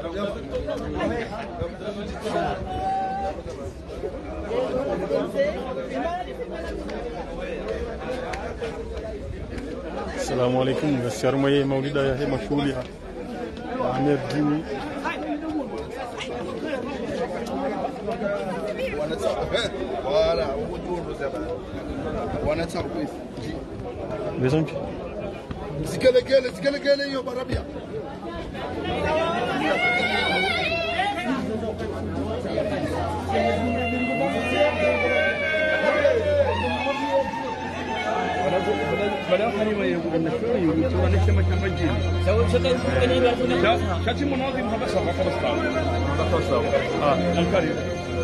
السلام عليكم. الشرمية مولدة هي مشهورة عامر جيمي. وانا تربيت بيزنج زكلا يا بربيا بلا حريمه يقول النشور يقول ترى نفس ما كان رجل سوي شغل شاتي مناظم هذا صار خلاص الكريم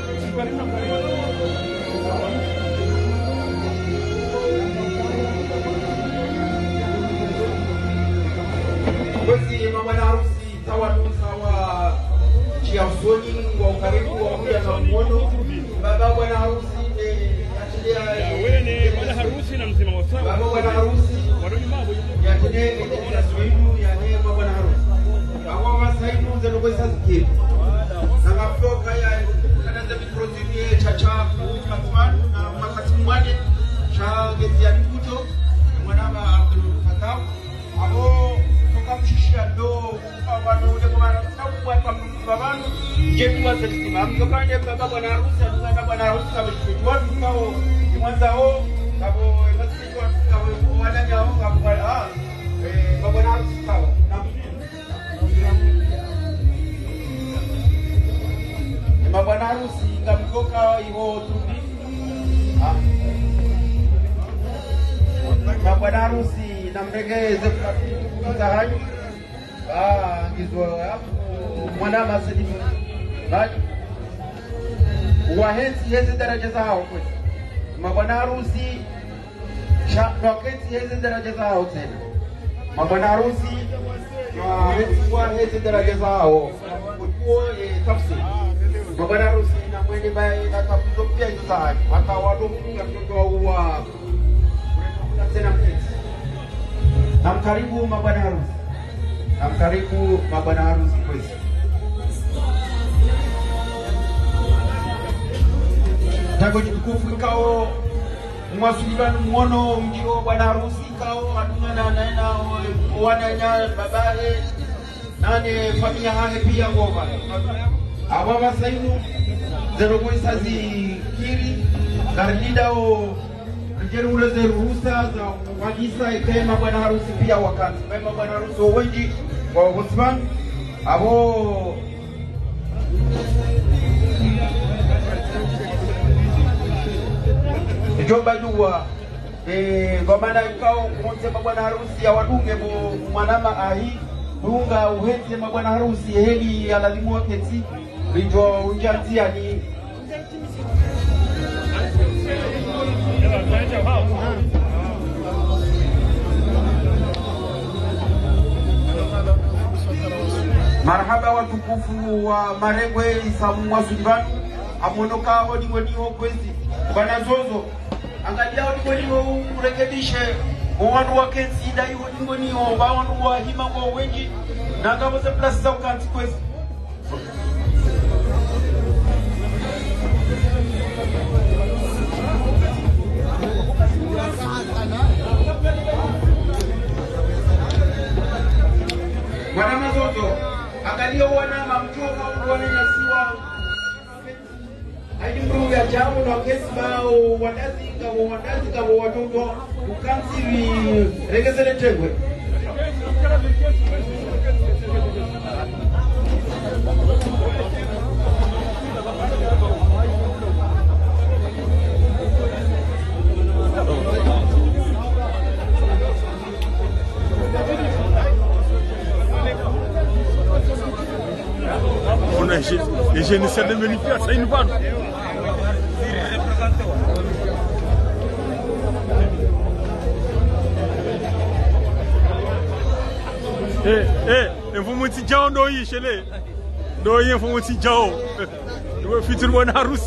Basi mama na harusi sawa chia usoni wa ukaribu wa muda na mwono. Baba bwana harusi achilia bwana harusi na mzima wa sawa. Baba bwana harusi ya tene ya swinu ya hema bwana harusi. Hawa masaibu zero pesa zikiri. Na mafloka ya kanaza viprozini chacha Fatman na makatimu wale cha gezi ya mkuto mwanama Abdul Fatah. Abo mshishia ndo abantu ule kwa sababu babanu jetu wa sisi amkafanya baba bwana harusi na bwana harusi kama watu kao mwanzao kabo basi kwa wadanya hao kwa bwana harusi kao na bwana harusi ngamkoka hiyo tubi na bwana harusi na mregeze Mtahanyu ngizwa mwana masidi bali wahenzi hizi daraja zao kweli mabwana harusi shaketi hizi daraja zao tena mabwana harusi hizi daraja zao kwa tafsiri mabwana harusi na mwenye bae na tafuzo pia hizo zao hata watu mtoto wa tena mketi namkaribu mabwana harusi. Namkaribu mabwana harusi kwezi. Tango jitukufu kao mwasuliban mwono mjio bwana harusi kao adungana naena wananya babae nane familia hane pia ngoma. Awa wasainu zero mwesa zikiri karnida o Njeri ule ze ruhusa za wajisa ikema bwana harusi pia wakati kama bwana harusi wengi wa Osman abo jomba jua kwa maana ikao kumsema bwana harusi ya wadunge mwanama ahi dunga uheze bwana harusi heli alalimu wake ti bijo unjanzia ni marhaba watukufu wa Marengwe Isamu Sullivan amonoka hodi woniho kwezi bwana Zozo angalia hodi woniho urekebishe wanu wa kensi dai hodi woniho ba wanu wa hima kwa wengi na ngabo za plus za ukanti kwezi Bwana Mazozo angalia wana mamtoka wana nyasiwa haidi mru ya jamu na kesi bao wadazi kama watoto ukansi regezele tegwe Et j'ai une certaine magnifique, ça une vanne. Il faut me dire Jao Doi chez les Doi, il faut me dire Jao. Il faut futur bon harus.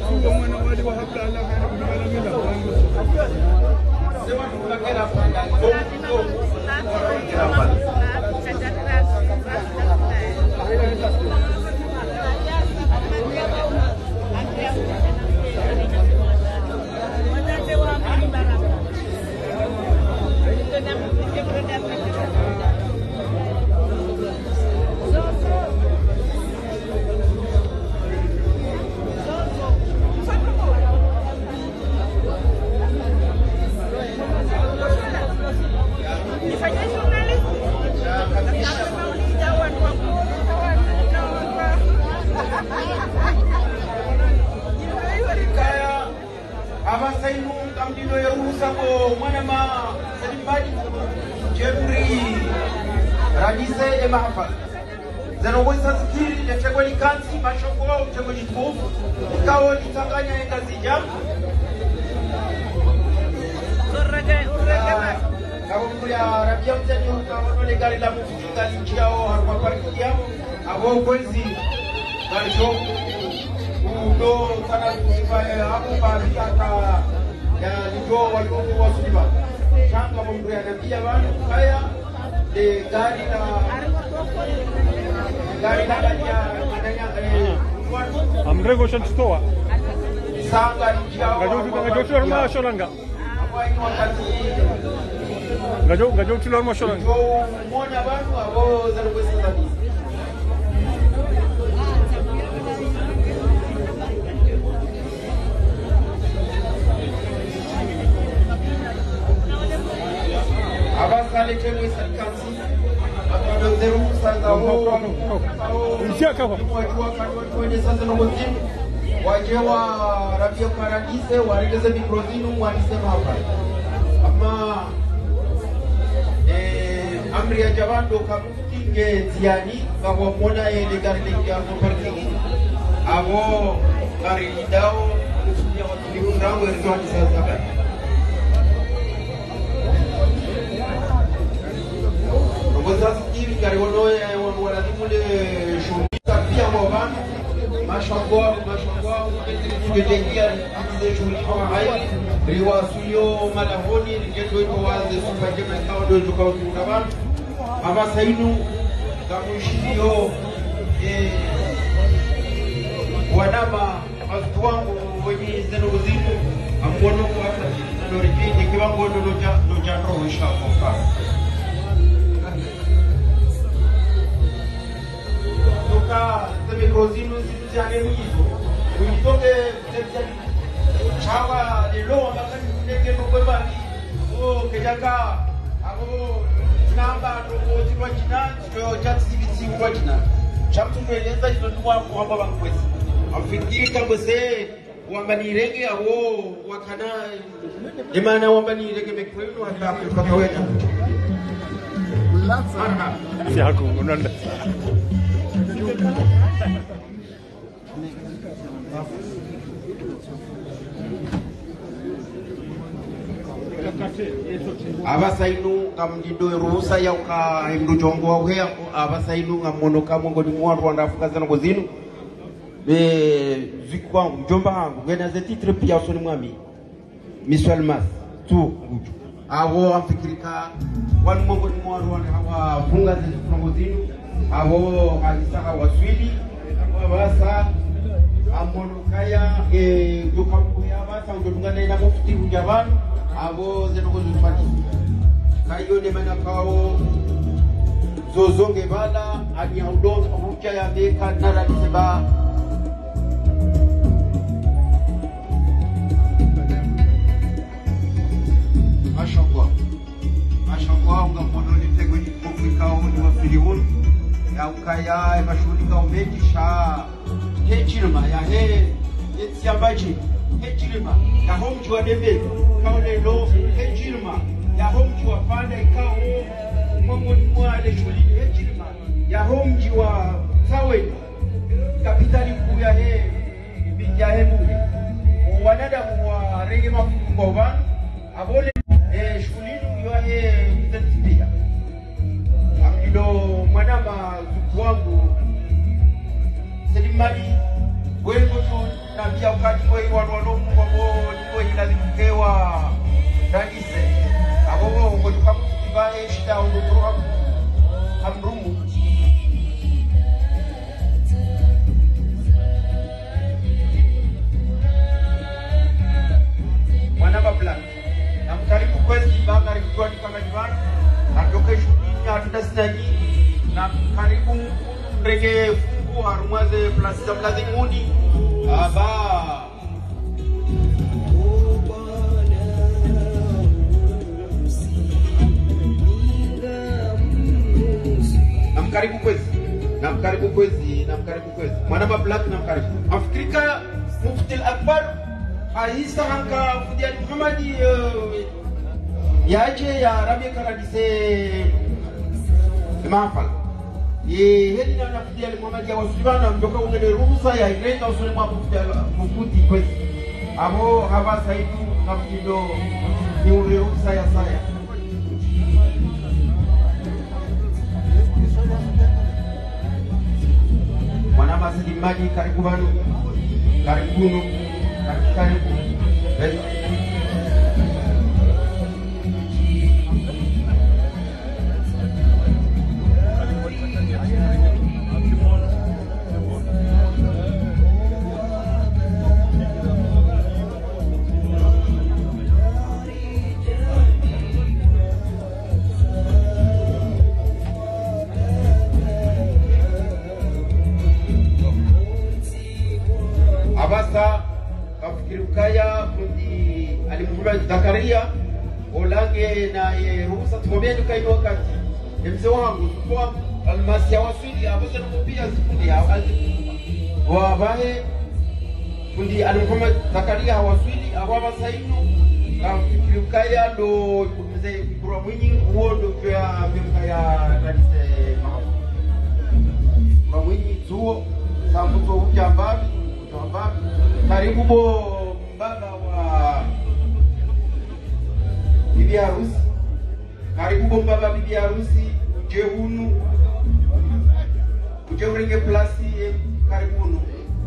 Gajou tulor masholang. Mona banu abo zero kwesa zabi. Abasale chemwe sakansi. Akado zero saga ho. Msiaka kwa. Wajua kanwa sasa no mzimu. Wajewa Rabia Paradise waregeze mikrozinu mwanisema hapa. Ama amri ya jawando kamuti nge ziani kawa mona ele garli ya parking abo gari dao ya watu ndango erzo sasa. Ngoza sikiri gari wono ya wala dimule shulika pia mwana mashangwa kutetea hizo shughuli kama haya riwasuyo malahoni ngendo iko wazi supaje mkao ndio tukao tunaban aba sainu kamushio wanama watu wenye zeno uzimu ambono kwa ndio ripindi kiwango ndio cha roho shafoka toka mikrozinu zitane hizo unitoke chawa lelo ambaka ndeke ngoba kejaka abo namba ndo kwa jina ndio chatibiti kwa jina chamtu kueleza hizo kwa kwamba bankwesi afikiri kama se wambanirege abo wakana imana wambanirege mekwenu hata kutoka wena si haku unanda abasainu ngamdido ruhusa ya uka hindu jongo wa uhea abasainu ngamono kama ngoni mwa Rwanda Afrika zana kuzinu zikwa mjomba wangu ngena ze titre pia usoni mwami misalmas tu nguju awo afikirika wanu mongo ni mwa Rwanda hawa funga ze kuzinu awo kanisa waswidi basa amono kaya dukambu ya basa undungana na mufti ujaban abo zenogo zufati kayo de manakao zozonge bala ani audon rucha ya deka nara diseba ashangwa unga mono ni tego ni kokao ni wafiliun ya ukaya mashughulika umejisha hechilma ya he etsiambaji hechilma ya homji wa debe kaone lo hechilma ya homji wa panda ikao mongo ni mwale shuli hechilma ya homji wa sawe kapitali kuu ya he bija he mule wanadamu wa rege mafungoban abole shulinu ya he mtetipia amdido mwanama zuku wangu Selimani wego tu na naambia ukati kwa wanomu wabo niko inalimkewa radise abo ngo tukakubaye shida ngo hamrumu mwana babla namkaribu kwezi banga kwa nikangajibana atoke shulini hatuna sinaji na karibu rege fungu harumwaze plasi za mlazimuni aba namkaribu kwezi mwana babla namkaribu Afrika mufti al-akbar haisa hanka Fudi Ali Muhammadi yaje ya Rabia Karadise mahafal heli na Fudi Ali Muhammadi ya wasibana mtoka ungene ruhusa ya irenga usule mwa Mufti kwezi abo haba saidu na mtindo ni ule ruhusa ya saya mwana masilimaji karibunu karibu abasa kafikirukaya Fundi Ali Muhammad Zakaria olange na ruhusa tumwambie tukaini wakati mzee wangu kwa almasi ya wasili abaza nukupia zifundi wa bahe Fundi Ali Muhammad Zakaria wasili ababa sainu kafikirukaya ndo mzee kura mwinyi uondo kwa mkaya radise mahamu mwinyi zuo sambuto ujambabi karibu bo baba wa bibi harusi karibu bo baba bibi harusi ujehunu ujehurenge plasi karibunu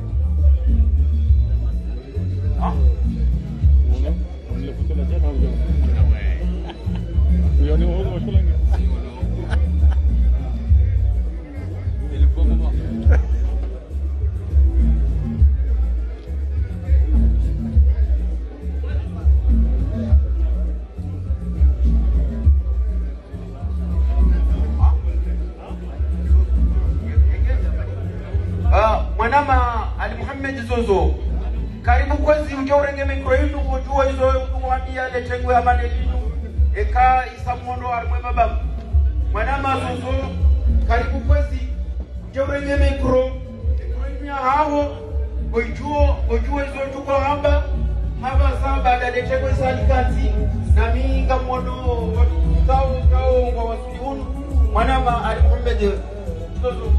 mwanama Ali Muhammad Zozo karibu kwezi ujaurenge mikroinu kujua hizo kuambia letengwe amane linu eka isamuono arimwe baba mwanama Zozo karibu kwezi ujaurenge mikroinu hao ujue hizo tuko haba saba letengwe salikati na minga mwono kao wa wasiunu mwanama Ali Muhammad Zozo.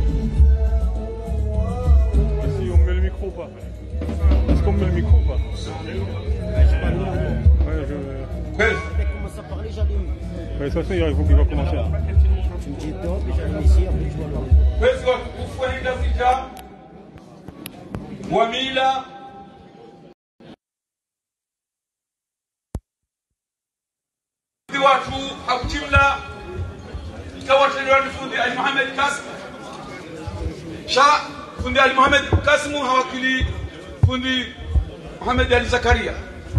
Ou pas? Est-ce qu'on met le micro ou pas? Ouais, je commence à parler, j'allume. Ouais, ça c'est, il faut qu'il va commencer. Tu me dis top et j'allume ici, après tu vas là. Wamila watu hakujimla ikawa tena Fundi Ali Muhammad Kasim sha Fundi Ali Muhammad Kasim hawakili Fundi Muhammad Ali Zakaria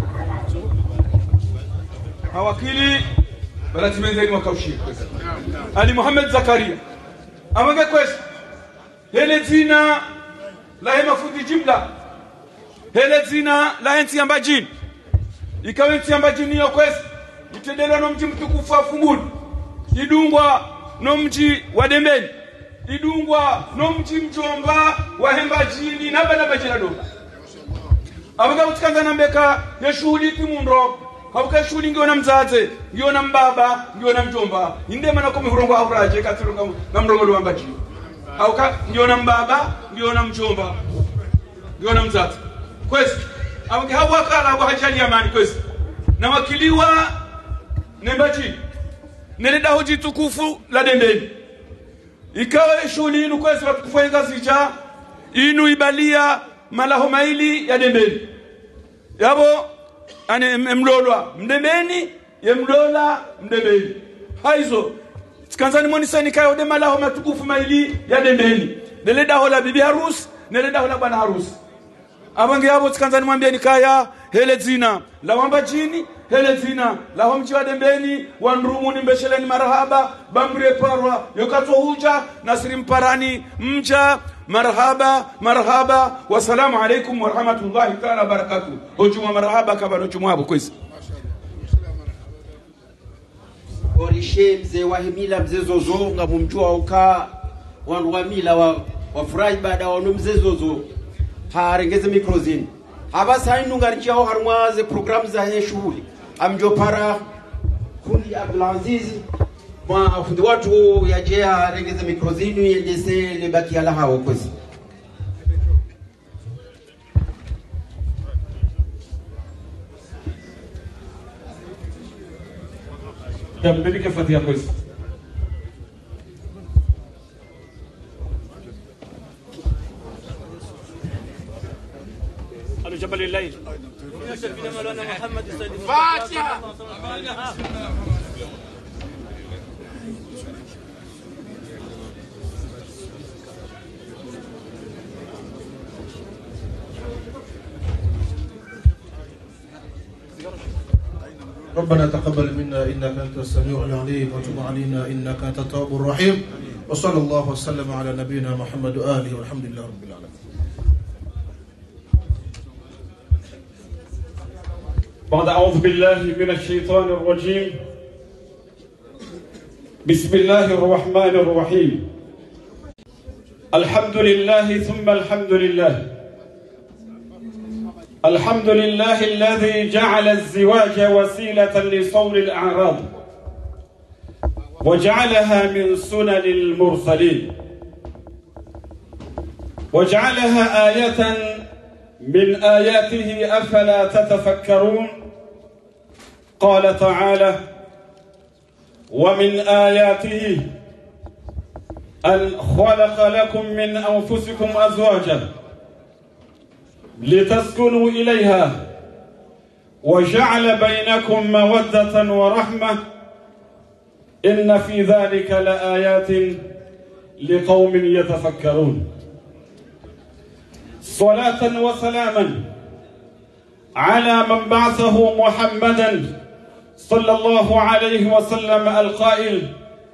hawakili balati menzeni wakaushia Ali Muhammad Zakaria amage kwesa hele zina la hema Fundi jimla hele zina la enti ambajini ikawa enti ambajini yo kwesa itendela no mji mtukufu afunguni idungwa no mji wa Dembeni idungwa no mji Mjomba wa Hembajini na bajira do abaga utikanga nambeka ya shughuli kimundo habuka shughuli ngiona mzaze ngiona mbaba ngiona Mjomba inde mana ko mihurongo auraje katurunga na mrongo wa Hembajini habuka ngiona mbaba ngiona Mjomba ngiona mzaze kwesi abaga habwakala abo hajali amani kwesi na wakiliwa Hembajini nenda hoji tukufu la Dembeni ikawa shughuli inu kwesi watukufu ngazi ja inu ibalia malaho maili ya dembeni yabo ani mlolwa mdembeni ye mlola mdembeni haizo tikanzani monisani kayo de malaho matukufu maili ya dembeni dele daho la bibi harusi nele daho la bwana harusi abange yabo tikanzani mwambieni kaya hele zina la wamba jini hele zina la homchi wa dembeni wanrumu ni mbesheleni marhaba bambre parwa yokato huja nasiri mparani mja marhaba marhaba wasalamu alaikum wa rahmatullahi ta'ala wa barakatuh hojuma marhaba kabano chumwabo kwezi orishe mzee wa himila mzee Zozonga mumjua uka wanu wa mila wa furahi baada wa mzee Zozo harengeze mikrozini haba sainu ngarichao harmwaze programu za he shughuli amjo para kundi Abdulaziz ma fundi watu yajea harengeze mikrozini yendese lebaki ala hawo kwezi Mbelike Fatiha kwezi على جبل الليل سيدنا مولانا محمد فاتحة ربنا تقبل منا إنك أنت السميع العليم وتب علينا إنك أنت التواب الرحيم وصلى الله وسلم على نبينا محمد وآله والحمد لله رب العالمين. بعد أعوذ بالله من الشيطان الرجيم بسم الله الرحمن الرحيم الحمد لله ثم الحمد لله الحمد لله الذي جعل الزواج وسيلة لصون الأعراض وجعلها من سنن المرسلين وجعلها آية من آياته أفلا تتفكرون قال تعالى ومن آياته أن خلق لكم من أنفسكم أزواجا لتسكنوا إليها وجعل بينكم مودة ورحمة إن في ذلك لآيات لقوم يتفكرون صلاة وسلاما على من بعثه محمدا صلى الله عليه وسلم القائل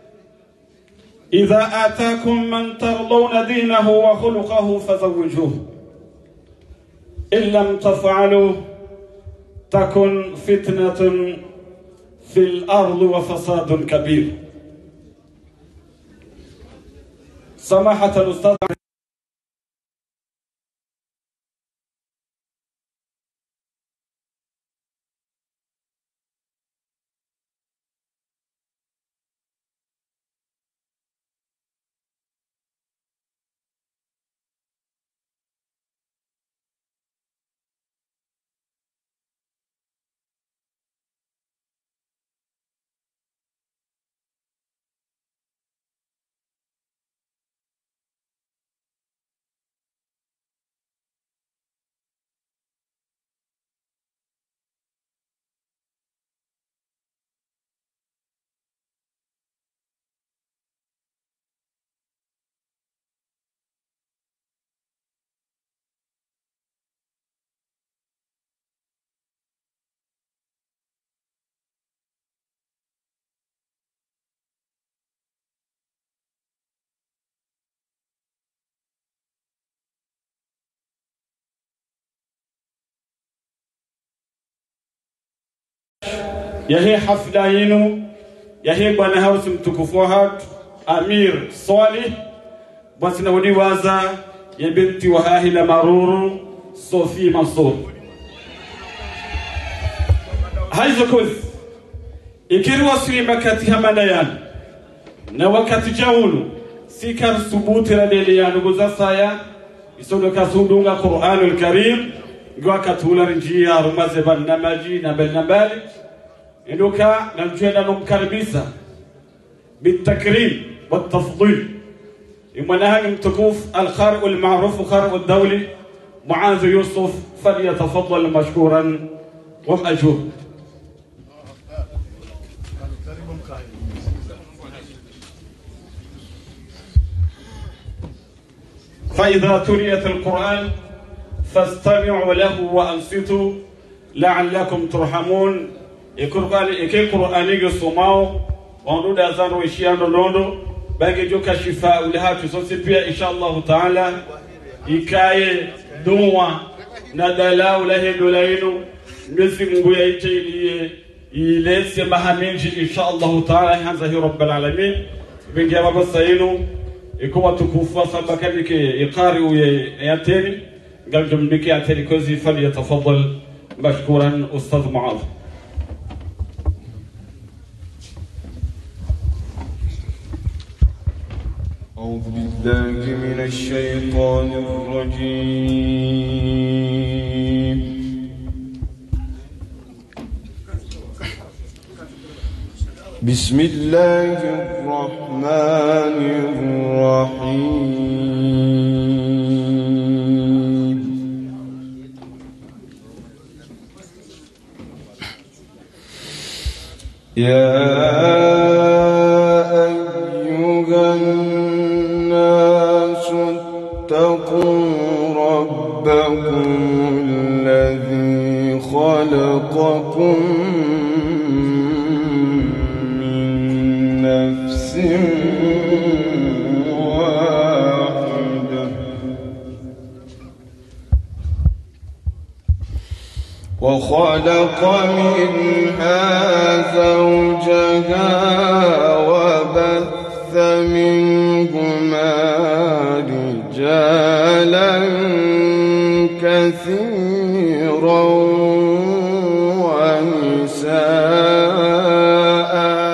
إذا آتاكم من ترضون دينه وخلقه فزوجوه إن لم تفعلوا تكن فتنة في الأرض وفساد كبير. سماحة الأستاذ yahe hafla yenu yahe bwana hausi mtukufu hat Amir Salih basi na wadiwaza ya binti wa ahila maruru Sophie Mansour haizo kuzi ikiri wasili makati hamanayan na wakati jaulu sikar subuti radeli ya nuguza saya isodo kasudunga Qur'anul Karim gwa katula rinjia rumaze barnamaji na barnamali إنك نمجينا نمكربيسا بالتكريم والتفضيل إما نهاجم تكوف الخرق المعروف وخرق الدولي معاذ يوسف فليتفضل مشكورا ومأجور. فإذا تليت القرآن فاستمعوا له وأنصتوا لعلكم ترحمون. القرآن يسمعوا ونود أذان ويشيان لوندو بانجي جوكا شفاء ولها تصوصي إن شاء الله تعالى إكاية دوا ندلا وله دولينو نسمو يجي يلس مهامنجي إن شاء الله تعالى هذا رب العالمين بنجي بابا سينو ikuwa tukufu saba kadike iqari وياتني قال جمبك ياتني كوزي فليتفضل مشكورا أستاذ معاذ. أعوذ بالله من الشيطان الرجيم. بسم الله الرحمن الرحيم. يا أيها الناس اتقوا ربكم الذي خلقكم واحدة وخلق منها زوجها وبث منهما رجالا كثيرا ونساء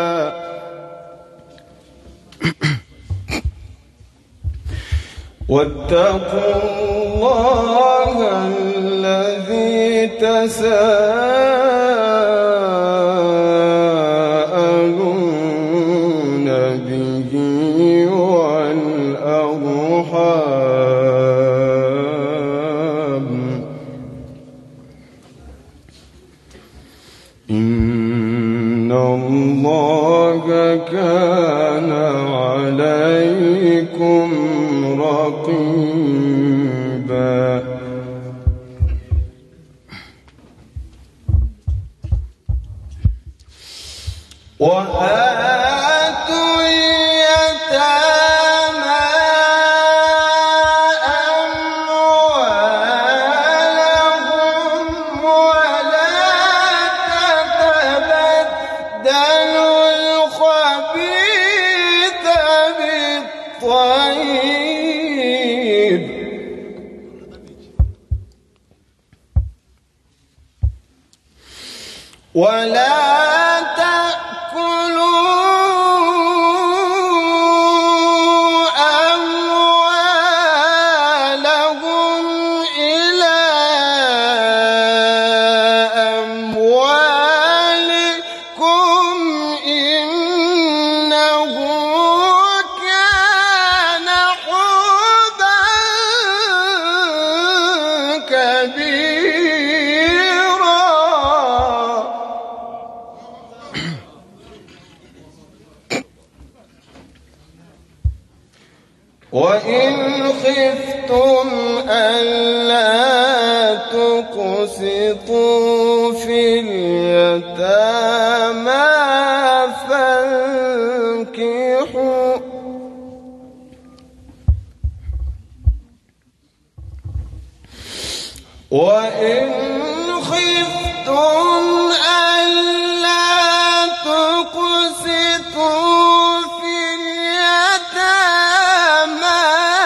واتقوا الله الذي تساءلون به والأرحام إن الله كان عليكم رقيبا. وآتوا اليتامى أموالهم ولا تتبدلوا الخبيث بالطيب ولا وإن خفتم ألا تقسطوا في اليتامى فانكحوا وإن خفتم ألا تقسطوا في اليتامى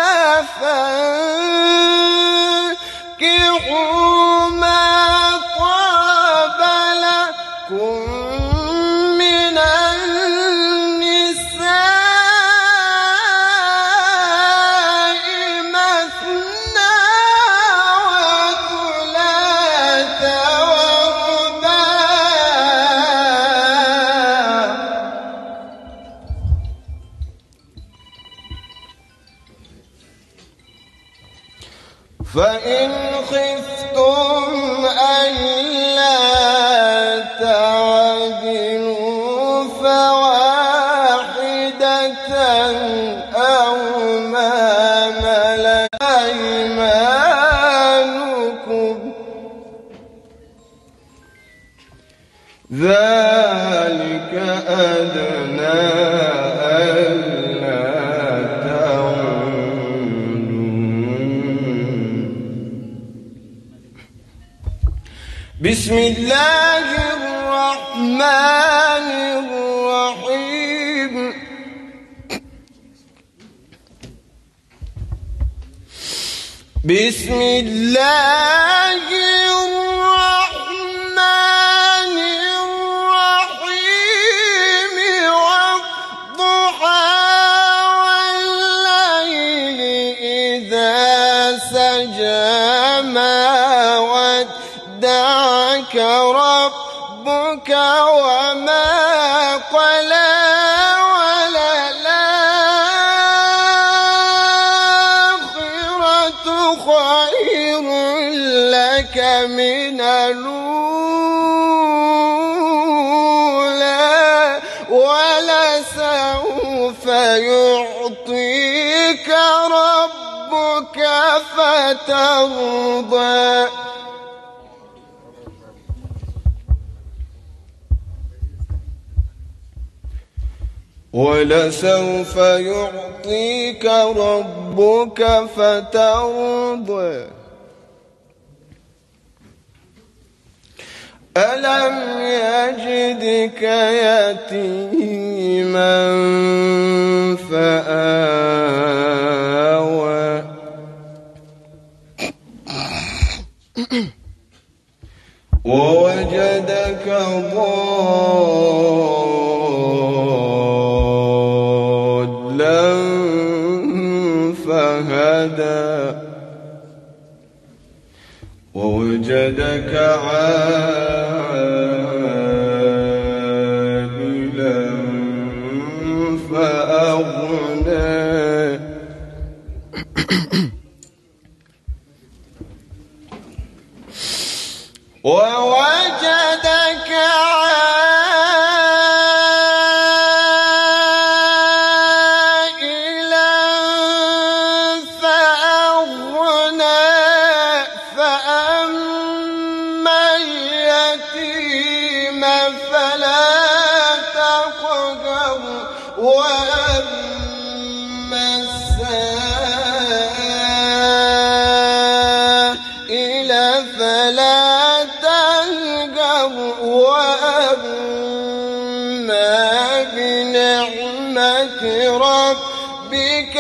فانكحوا ما طاب لكم من النساء مثنى وثلاث ورباع فإن خفتم ألا تعدلوا فواحدة أو ما ملكت أيمانكم ذلك أدنى ألا تعودوا. بسم الله الرحمن الرحيم. بسم الله الرحمن الرحيم والضحى والليل إذا سجى ما ودعك ربك وما قلى وللآخرة خير لك من الأولى ولسوف يعطيك ربك فترضى. ولسوف يعطيك ربك فترضى. ألم يجدك يتيما فآوى ووجدك ضالا فهدى ووجدك عائلا فأغنى ووجدك عائلا فأغنى فأما اليتيم فلا تقهر وأما السائل فلا وأما بنعمة ربك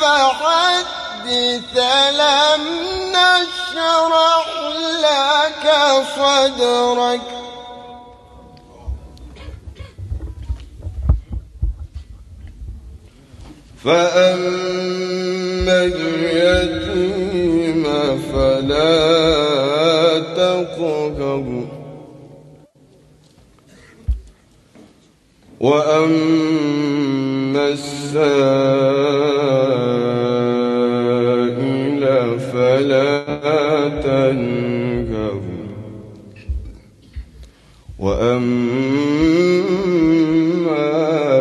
فحدث لم نشرح لك صدرك فأما اليتيم فلا تقهر وأما السائل فلا تنهر وأما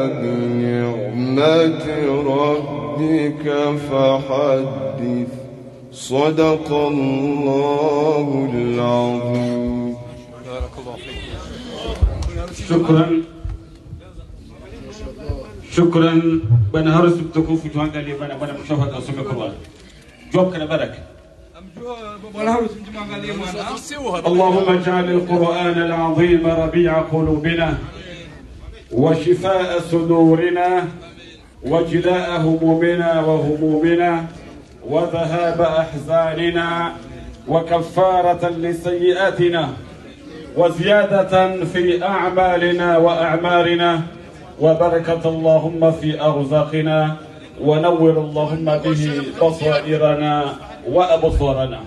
بنعمة ربك فحدث. صدق الله العظيم. شكرا بنا هرس بتكوف جوان قال لي بنا مشاهد أسمع القرآن جواب كنا برك. اللهم اجعل القرآن العظيم ربيع قلوبنا وشفاء صدورنا وجلاء همومنا وهمومنا وذهاب أحزاننا وكفارة لسيئاتنا وزيادة في أعمالنا وأعمارنا وبركة اللهم في أرزاقنا ونور اللهم به بصائرنا وأبصارنا.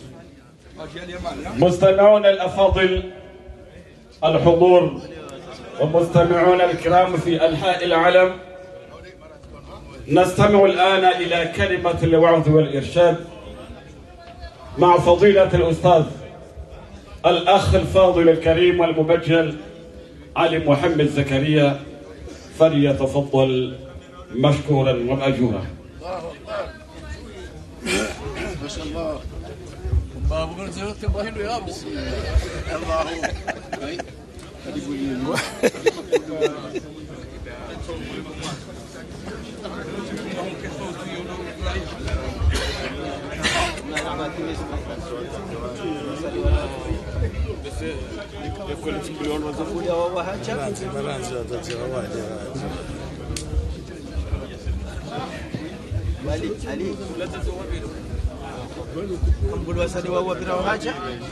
مستمعون الأفاضل الحضور ومستمعون الكرام في أنحاء العالم، نستمع الآن إلى كلمة الوعظ والإرشاد مع فضيلة الأستاذ الأخ الفاضل الكريم والمبجل علي محمد زكريا، فليتفضل مشكورا ومأجورا. ما شاء الله. بابو قلت زوجتي ابراهيم يا ابو الله. علي قبل وسدي وهو براوهاجه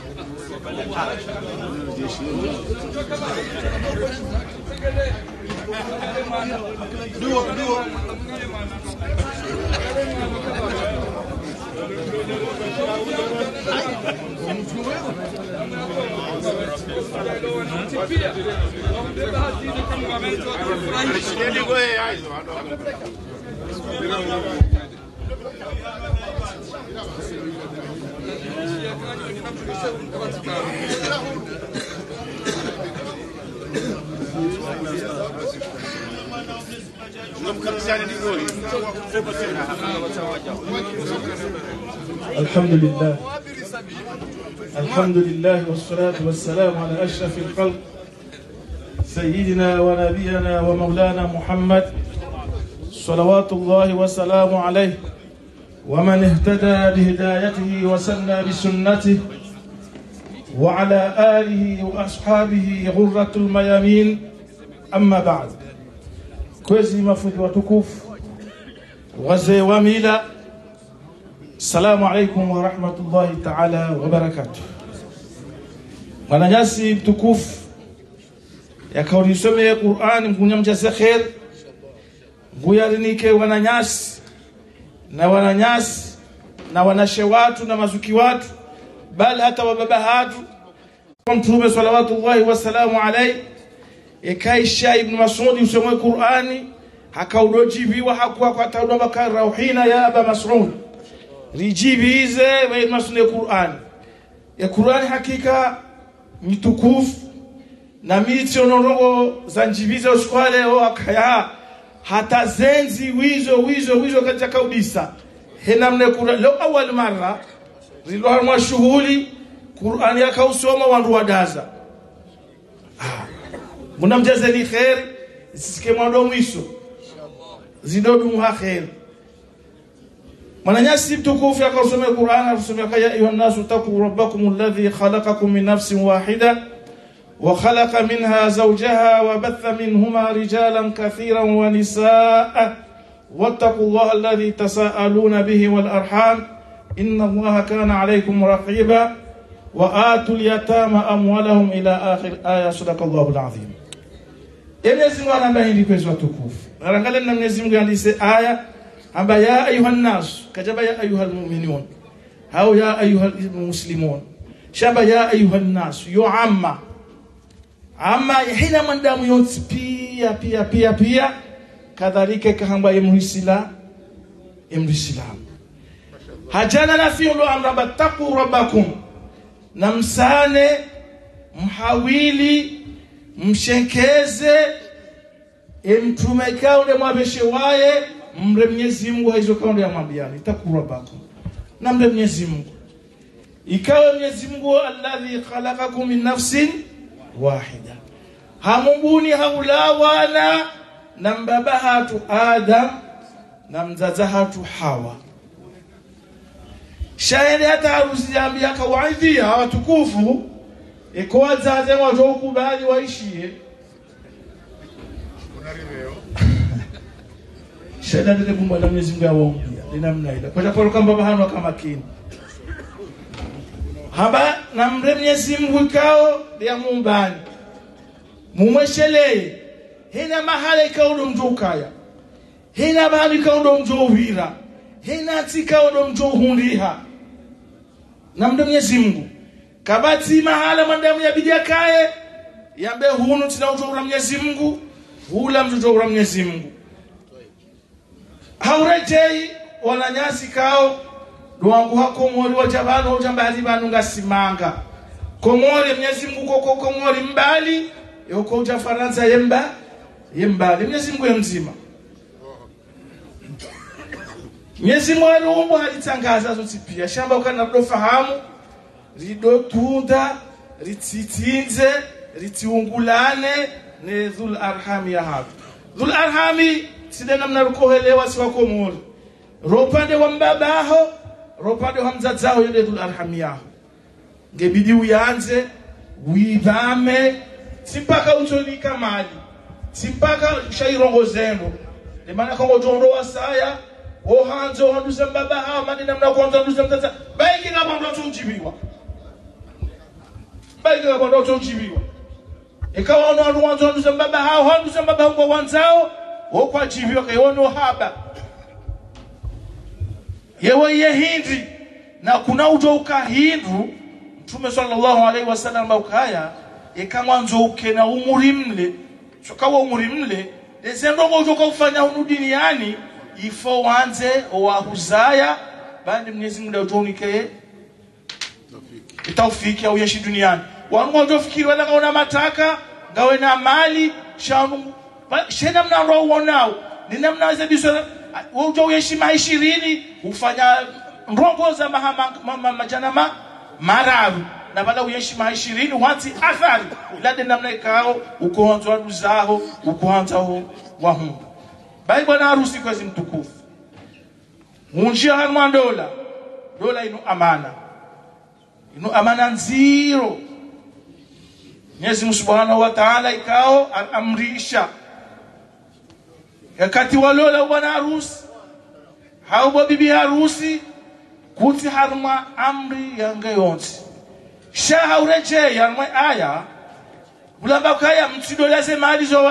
الحمد لله والصلاة والسلام على أشرف الخلق سيدنا ونبينا ومولانا محمد صلوات الله وسلامه عليه، ومن اهتدى بهدايته وسنى بسنته، وعلى آله وأصحابه غرة الميامين. أما بعد، كوزي مفوت وتكوف وزي وميلا، السلام عليكم ورحمة الله تعالى وبركاته. Wananyasi mtukufu yakaulisome Qur'an, mkunyamjaze khair, nguyarinike wananyasi na wanashe watu na mazuki watu, bali hata wababa hatu Mtume salawatullahi wasalamu alayhi ekaisha Ibn Mas'ud usome Qur'ani hakaudojibiwa hakuwa kwa taudaba ka rauhina ya Aba Mas'ud rijibize wa Ibn Mas'ud Qur'ani ya Qur'ani hakika mitukufu na miti onorongo zanjibize uskwale o akaya hata zenzi wizo katika kaudisa henamne Qur'an lo awal mara zilwa mwa shughuli Qur'an yakausoma wandu wadaza munamjazeni khair sike mwando mwiso zidodu mwa khair mananyasi mtukufu yakausoma Qur'an arusoma kaya ayuhan nasu taqu rabbakum alladhi khalaqakum min nafsin wahida وخلق منها زوجها وبث منهما رجالا كثيرا ونساء واتقوا الله الذي تساءلون به والأرحام إن الله كان عليكم رقيبا وآتوا اليتامى أموالهم إلى آخر آية. صدق الله العظيم. Mwenyezi Mungu anabahili kwa tukufu. Angalia na Mwenyezi Mungu alise aya amba ya ayuhan nas kajaba ya ayuhal mu'minun au ya ayuhal muslimun shaba ya ayuhan nas yu'amma ama hina mandamu yote pia kadhalika kahamba emrisila hajana na fi'lu amra taqu rabbakum namsane mhawili mshekeze emtume kaunde mwabeshe waye mre Mwenyezi Mungu hizo kaunde ya mabiani taqu rabbakum na mre Mwenyezi Mungu ikawa Mwenyezi Mungu alladhi khalaqakum min nafsin wahida hamubuni haulawana na mbabahatu Adam na mzazahatu Hawa shairi hata harusi jambia kawaidhia watukufu ikoa zaze watu ukubali waishie shaida dile bumba la Mwenyezi Mungu awaombia linamna ile kwa sababu kama baba hano kama kini haba na mre Mwenyezi Mungu kao ya mumbani mumwesheleye hina mahala ikaudo mjokaya hina mahali ikaudo mjovira hina tikaudo mjohundiha na mre Mwenyezi Mungu kabati mahala mandamu ya bidia kae yambe hunu tina ujohura Mwenyezi Mungu hula mjohura Mwenyezi Mungu haurejei wananyasi kao Luangu hakomori wajabano ujambali banu ngasimanga. Komori Mwenyezi Mungu koko komori mbali, yoko uja Faransa yembali. Mwenyezi Mungu mzima. Mwenyezi Mungu alumbu halitangaza zote pia. Shamba ukana fahamu rido tunda, rititinze, ritiungulane ne dhul arhami ya hapo. Dhul arhami sidena mnarukohelewa siwa komori. Ropande wa mbabaho, ropande wa mzadzao yule dhul arhami yaho. Ngebidi uyanze, uibame, simpaka utonika mali, simpaka shairongo zeno. Lemana kongo jondo wa saya, ohanzo handuza mbabaho, madina mna kwanza handuza mzaza. Baiki na bando tujibiwa. Baiki na bando tujibiwa. Ikawa ono handuza mbabaho kwa wanzao, okwa jibiwa kwa ono haba. Yewe yehindi na kuna ujoka hindu Mtume sallallahu alaihi wasallam ukaya ekamwanzo ukena umurimle chokawa umurimle ezendo ujoka ufanya hunu duniani ifo wanze owahuzaya bandi Mwenyezi Mungu utonike itawfiki au yeshi duniani wanu wajofikiri wala kaona mataka gawe na mali shanu shena mnaro uonao ni namna weze bisora ujo yeshi 20 ufanya ndongo za majanama mararu na bala uyeshi 20 wanti athari lade namna ikao ukoanza waduzaho ukoanza wahumba bai bwana harusi kwa mtukufu unjia hanwa dola inu amana nziro Mwenyezi Mungu Subhanahu wa Ta'ala ikao amrisha yakati walola bwana harusi haubo bibi harusi kuti harma amri yange yonsi shaha ureje yanwe aya ulamba kaya mtidoleze mali zo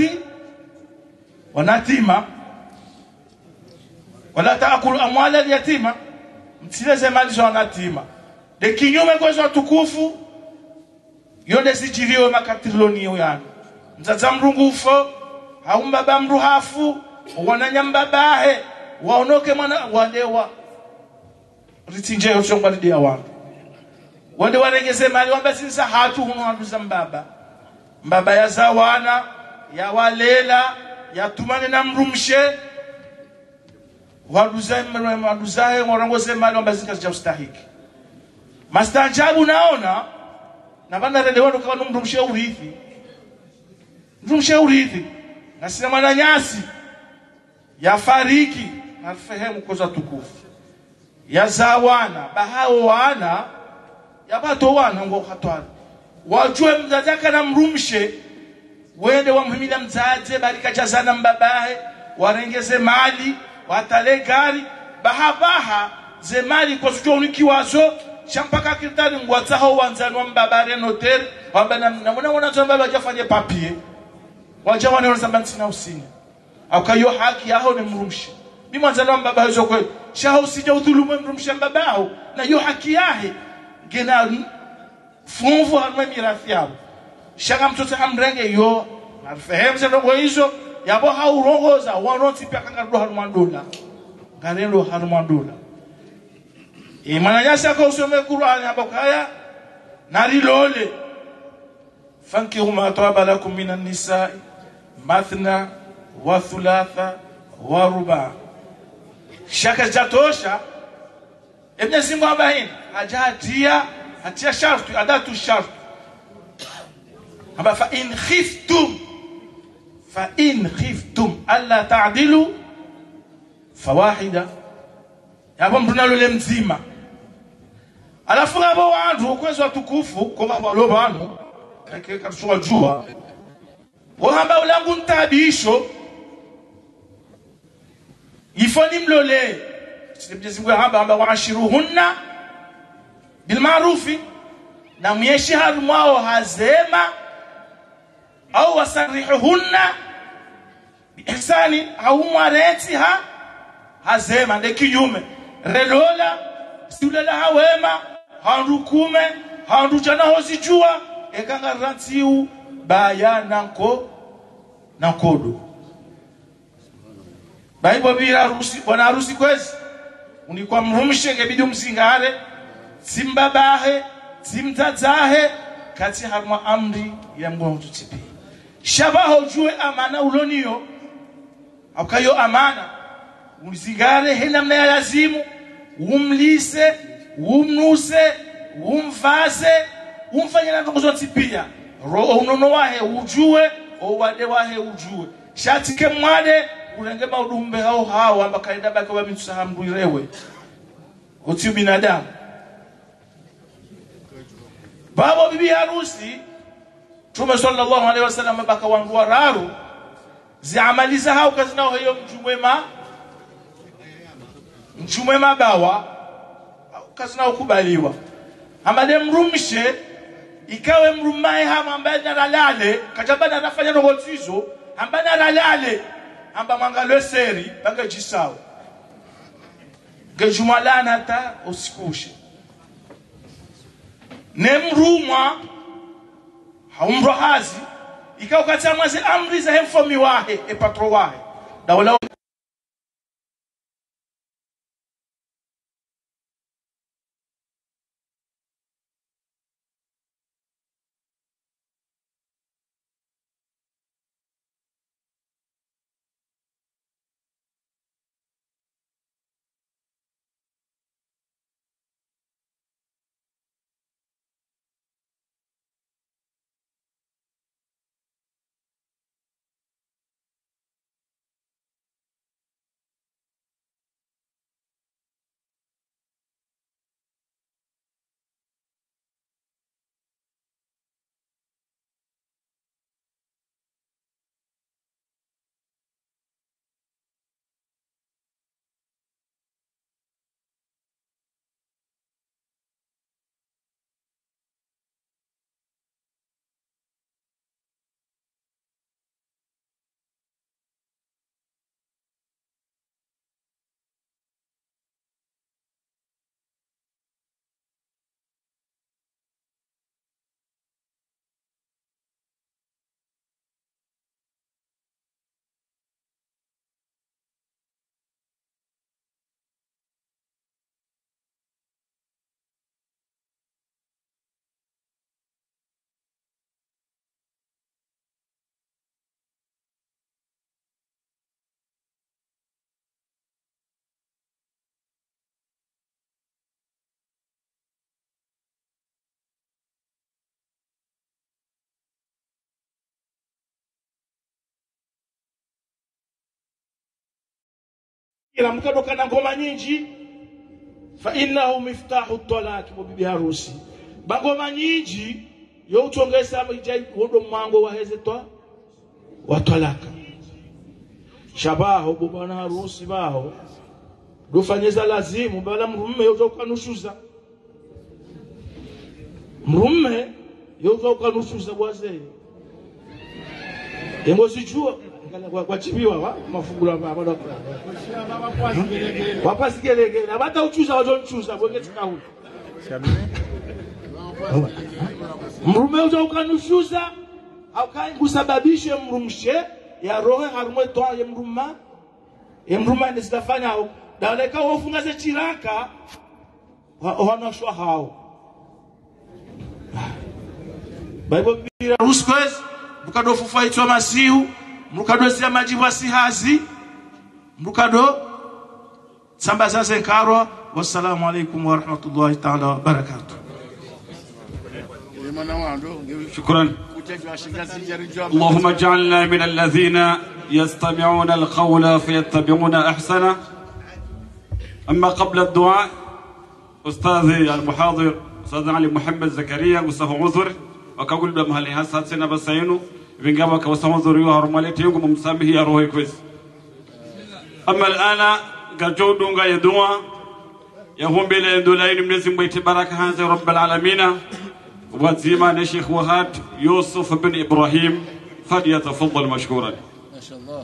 wanatima wala taakulu amwala yatima mtidoleze mali zo wanatima de kinyume kwa zo tukufu yonde sijiriwe makatiloni yani mzaza mrungufo haumbaba mruhafu wananyambabahe waonoke mwana wandewa ritinje yochongwa lidia wangu wande warengeze mali wamba sinsa hatu hunuanduza mbaba ya zawana ya walela ya tumane na mrumshe wanduzae warangose mali wamba sinsa ja ustahiki mastajabu naona na bana rede wando kwa mrumshe urithi na sina mwana nyasi ya fariki na fehemu koza tukufu ya zawana bahao wana ya bato wana ngo hatwani wajue mzazaka na mrumshe wende wamhimila mzaze barika jazana mbabahe warengeze mali watale gari baha ze mali kwa sujo unikiwazo champaka kitani ngwataho wanzanwa mbabare noter wabana namuna wana zomba bajafanye papier wajawana wanasamba sina usini akayo haki yao ni mrumshi mimi mwanzano mbaba hizo kweli shaho usije udhulumu mrumshi mbabao na hiyo haki yake gena funvu harma mirathi yao shaka mtoto amrenge yo nafahamu sasa ndio hizo yabo haurongoza wanoti pia kanga harma dola ngarendo harma dola imana yasa kwa usome Qur'an hapo kaya narilole fankihu ma taba lakum minan nisaa mathna wa thulatha wa ruba shaka jatosha ibn Simba abahin hajatia sharti adatu sharti aba fa in khiftum alla ta'dilu fawahida yabo mtunalole mzima alafu abo wandu ukwezo watukufu kwa balo banu katuswa jua wahamba ulangu ntabisho ifoni mlole Mwenyezi Mungu hamba waashiruhunna bil ma'rufi na myeshi harumwao hazema au wasarihuhunna bi ihsani au mwareti hazema nde kinyume relola siulela hawema handukume handujana hozijua ekanga rantiu baya nankodo baibo bila harusi bwana harusi kwezi unikwa mrumshe ngebidi umzingare simbabahe simtadzahe kati harma amri ya mgongo tutipi shabaho ujue amana uloniyo akayo amana umzingare hena mna ya lazimu umlise umnuse umvaze umfanye na ngozo tipia roho unono wahe ujue owade wahe ujue shatike mwade ulenge maudumbe hao ambakaenda baka wa mitsahambuirewe uti binadamu baba bibi harusi Mtume sallallahu alaihi wasallam baka wangua raru ziamaliza hao kazi nao hiyo mchumwema bawa kazi nao kubaliwa amade mrumshe ikawe mrumae hama ambaye naralale kajabana anafanya robotizo ambaye naralale amba mangalwe seri banga jisao gejumalana hata usikushe nemrumwa haumrohazi ikawa katika mwazi amri za hemfomi wahe epatro wahe dawala ila mkadoka na ngoma nyingi fa innahu miftahu talaq bibi harusi bangoma nyingi yo utongeza mjai hodo mwango waheze wa talaka shabaho bwana harusi baho dufanyeza lazimu bala mrume uzokanushuza mrume uzokanushuza bwazee engozijua kwa chibiwa wa mafungula baba wapasikeleke na bata uchuza wazonchuza bwenge tukau mrume uzokanushuza au kusababishe mrumshe ya roho harumwe toa ya mruma nisitafanya au daleka wafunga ze chiraka wanashwa hao Bible bila ruskwez mukado fufaitwa masihu mukado sia majibu asihazi mukado samba senkarwa wassalamu alaikum wa rahmatullahi ta'ala wa barakatuh شكرا اللهم اجعلنا من الذين يستمعون القول فيتبعون احسنه. اما قبل الدعاء استاذي المحاضر استاذ علي محمد زكريا وصفه عذر وكقول بمهلي هساتنا بسينو بنجابا كوصفه عذر يهرمالتي يوم مسامحي يا روحي كويس. اما الان قجو دونغا يدوا يهم بلا دولين من زين بيت بركه هذا رب العالمين وزيمان الشيخ وهاد يوسف بن إبراهيم فليتفضل مشكورا. ما شاء الله.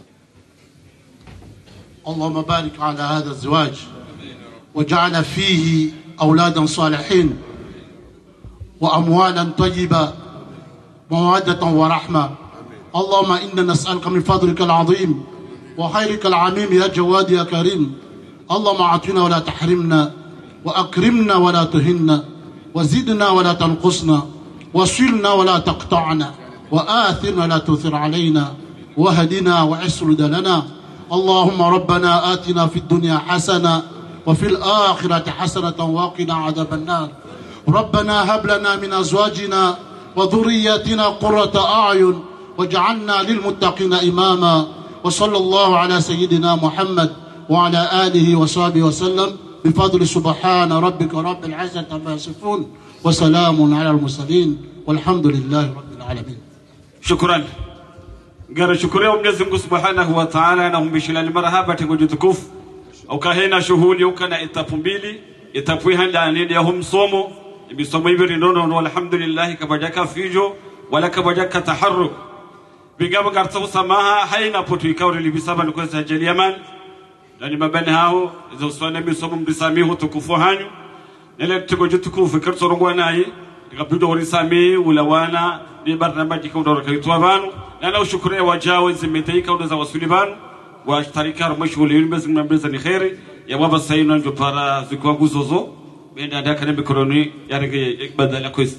اللهم بارك على هذا الزواج وجعل فيه أولادا صالحين وأموالا طيبة مودة ورحمة. اللهم إنا نسألك من فضلك العظيم وخيرك العميم يا جواد يا كريم اللهم أعطنا ولا تحرمنا، وأكرمنا ولا تهنا، وزدنا ولا تنقصنا، وصلنا ولا تقطعنا، وآثرنا لا تؤثر علينا، وهدنا وعسر لنا. اللهم ربنا آتنا في الدنيا حسنة وفي الآخرة حسنة وقنا عذاب النار. ربنا هب لنا من أزواجنا وذرياتنا قرة أعين واجعلنا للمتقين إماما. وصلى الله على سيدنا محمد وعلى آله وصحبه وسلم بفضل سبحان ربك رب العزة عما يصفون وسلام على المرسلين والحمد لله رب العالمين. شكرا. Gara shukuru ya Mwenyezi Mungu Subhanahu wa Ta'ala na humbishilani marahaba tengoju tukufu. Ukahena shughuli ukana etapu mbili, etapu handa nidi ya humsomo, ibisomo hivi nono alhamdulillah kabajaka fijo wala kabajaka taharruk. Bingama garta usamaha haina potu ikauri libisaba nukweza ajali yaman. Nani mabani hao za uswana bisomo mbisamihu tukufu hanyu. Nile tengoju tukufu kirto rongwana hii. Nikapido horisami ulawana ni barnamaji kaudora kaitwa vanu. Nana ushukuru ya wajawe zimeteika unaza wasulibanu wa tarika rumashuli yunibezi mnambreza ni kheri ya waba sayina njo para zikuangu zozo benda adaka nembe koroni ya rege badala kwezi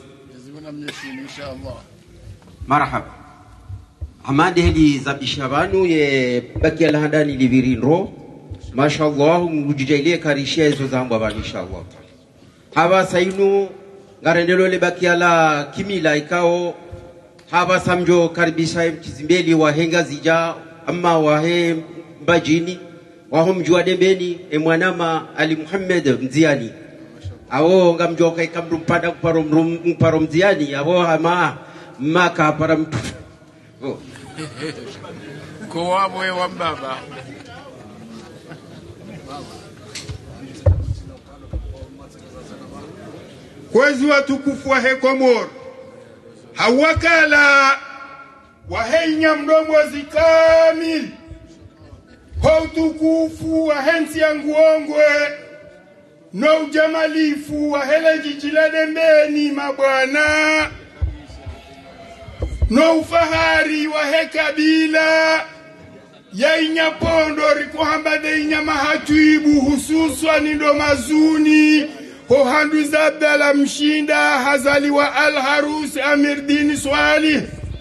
marhaba hamadi hedi zabishabanu ye baki alhandani livirinro mashallah mujijailie karishia hizo zangu abani inshallah haba sayinu ngarendelo le baki ala kimila ikao haba samjo karibisha kizimbeli wahenga zija amma wahe mbajini wahom jua dembeni mwanama Ali Muhammad Mziani awo ngamjoka ikamru pada kuparo Mziani awo ama maka para mtu ko wabwe wa baba kwezi watukufu wa Hekomor hawakala wahenya mdombozi kamili kwa utukufu wa hensi ya nguongwe no ujamalifu wa hele jijila dembeni mabwana no ufahari wa hekabila ya inyapondo rikuhamba de inyama hatuibu hususwa nindo mazuni ho handu za Abdala Mshinda hazali wa Al-Harus Amir Dini Swalih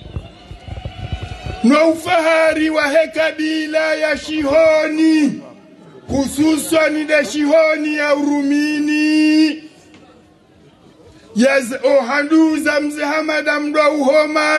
no ufahari wa hekabila ya Shihoni hususan de Shihoni ya Urumini yaz o handu za Mzee Hamad Amdo uhoma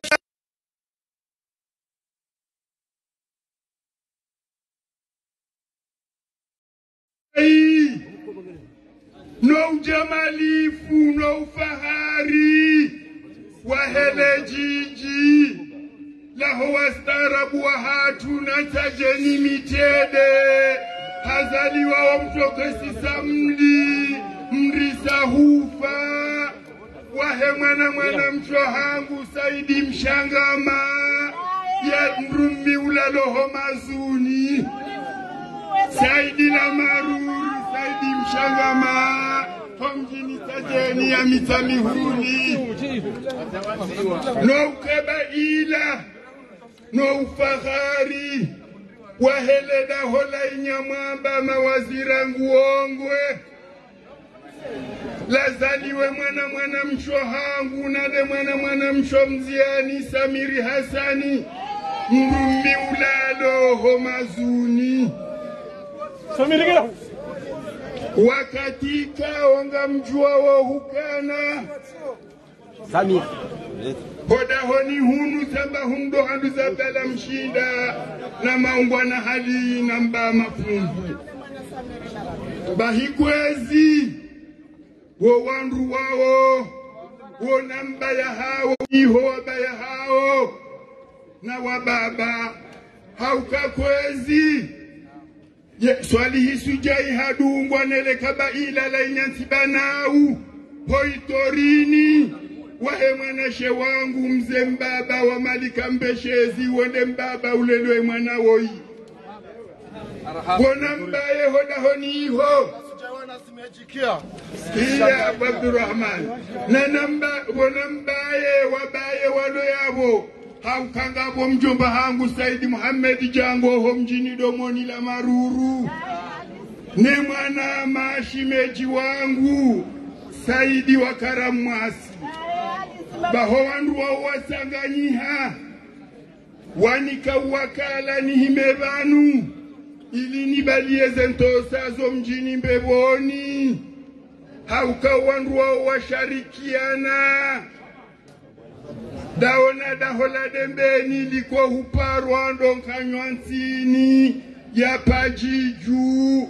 no ujamalifu no ufahari wa hele jiji laho wastarabu wa hatu na tajeni mitede hazaliwa wa mtokesi samli mrisa hufa wahe mwana mchohangu Saidi Mshangama ya mrumi ulaloho mazuni Saidi la maruri Saidi Mshangama Homjini tajeni ya mitamihuni no ukabaila no ufahari waheleda hola inyamamba mawazira nguongwe lazaliwe mwana mshohangu nade mwana msho Mziani Samiri Hasani mrumi ulalo homazuni wakatika onga mjua wo hukana Samir hoda honi hunu tamba hundo handu za Abdala Mshinda na maungwana hali na mba mafungu bahikwezi wo wandu wao wo namba ya hao iho wabaya hao na wababa haukakwezi swali hisujai hadungwa nele kabaila la inyansi banau hoitorini wahe mwanashe wangu Mzee Mbaba wa Malika Mbeshezi wende mbaba ulelwe mwana woi wana mbaye hoda honi iho iya Abdurrahman na namba wana mbaye wabaye walo yabo haukanga bo mjomba hangu Saidi Muhammad Jango ho mjini domoni la maruru ne mwana mashimeji wangu Saidi wa Karamwasi baho wandu wa wasanganyiha wanika wakala nihime banu ili nibalie zentosa zo mjini Mbeboni hauka wandu wa washarikiana daona dahola dembeni liko huparwa ndonkanyo nsini ya pajiju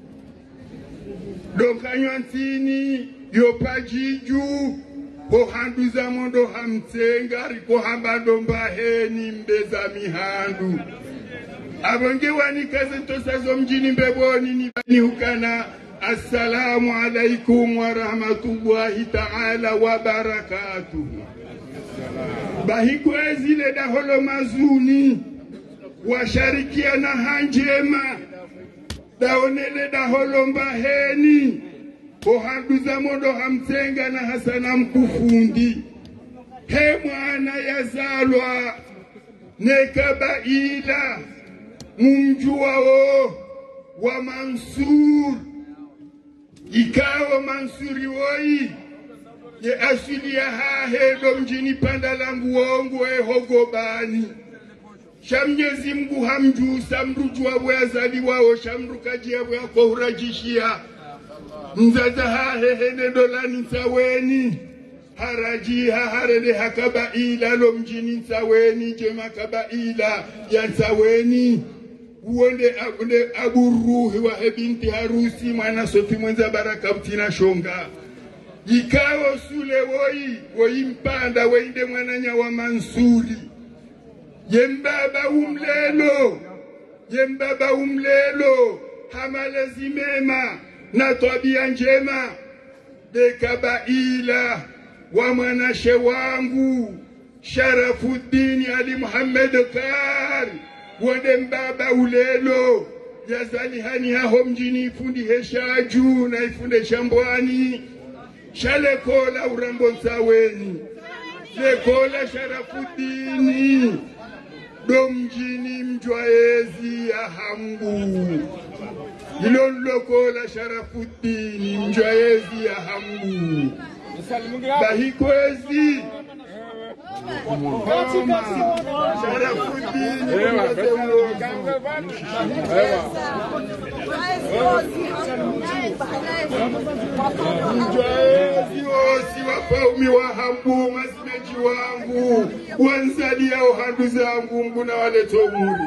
donkanyo nsini yo pajiju ho handuza mondo hamtsenga riko hambando mbaheni mbeza mihandu abonge wanika zentosa zo mjini Mbeboni ni hukana assalamu alaikum wa rahmatullahi ta'ala wa barakatuh. Bahikwezi le daholo mazuni washarikiana hanjema daonele daholo mbaheni ohanduza mondo hamtenga na Hasana Mkufundi he mwana yazalwa nekabaila mumjuwao wa Mansur ikawa Mansuri woi ye asili ya hahedo mjini Pandalangu wongu hogobani shamnyezi Mungu hamju samruju wa yazali wao shamruka jiabu ya kohurajishia mzaza hahehene dolani nsaweni harajiha harede hakabaila lo mjini nsaweni jema kabaila ya nsaweni uonde aburuhi wa hebinti harusi mwana sofi mwenza baraka utina shonga ikawo sule woi mpanda weinde mwananya wa Mansuri yembaba umlelo hamalezi mema na tabia njema dekabaila wa mwanashe wangu Sharafuddin Ali Muhammad Kari wode mbaba ulelo yazali hani haho mjini ifundi heshaju na ifunde shambwani shalekola urambo nsaweni lekola Sharafuddini do mjini mjwaezi ya hambu ilolokola Sharafuddini mjwaezi ya hambu bahikwezi Mjoezi wapaumi wa hambu masimeji wangu wanzali yao handu zangu mbuna waleto muri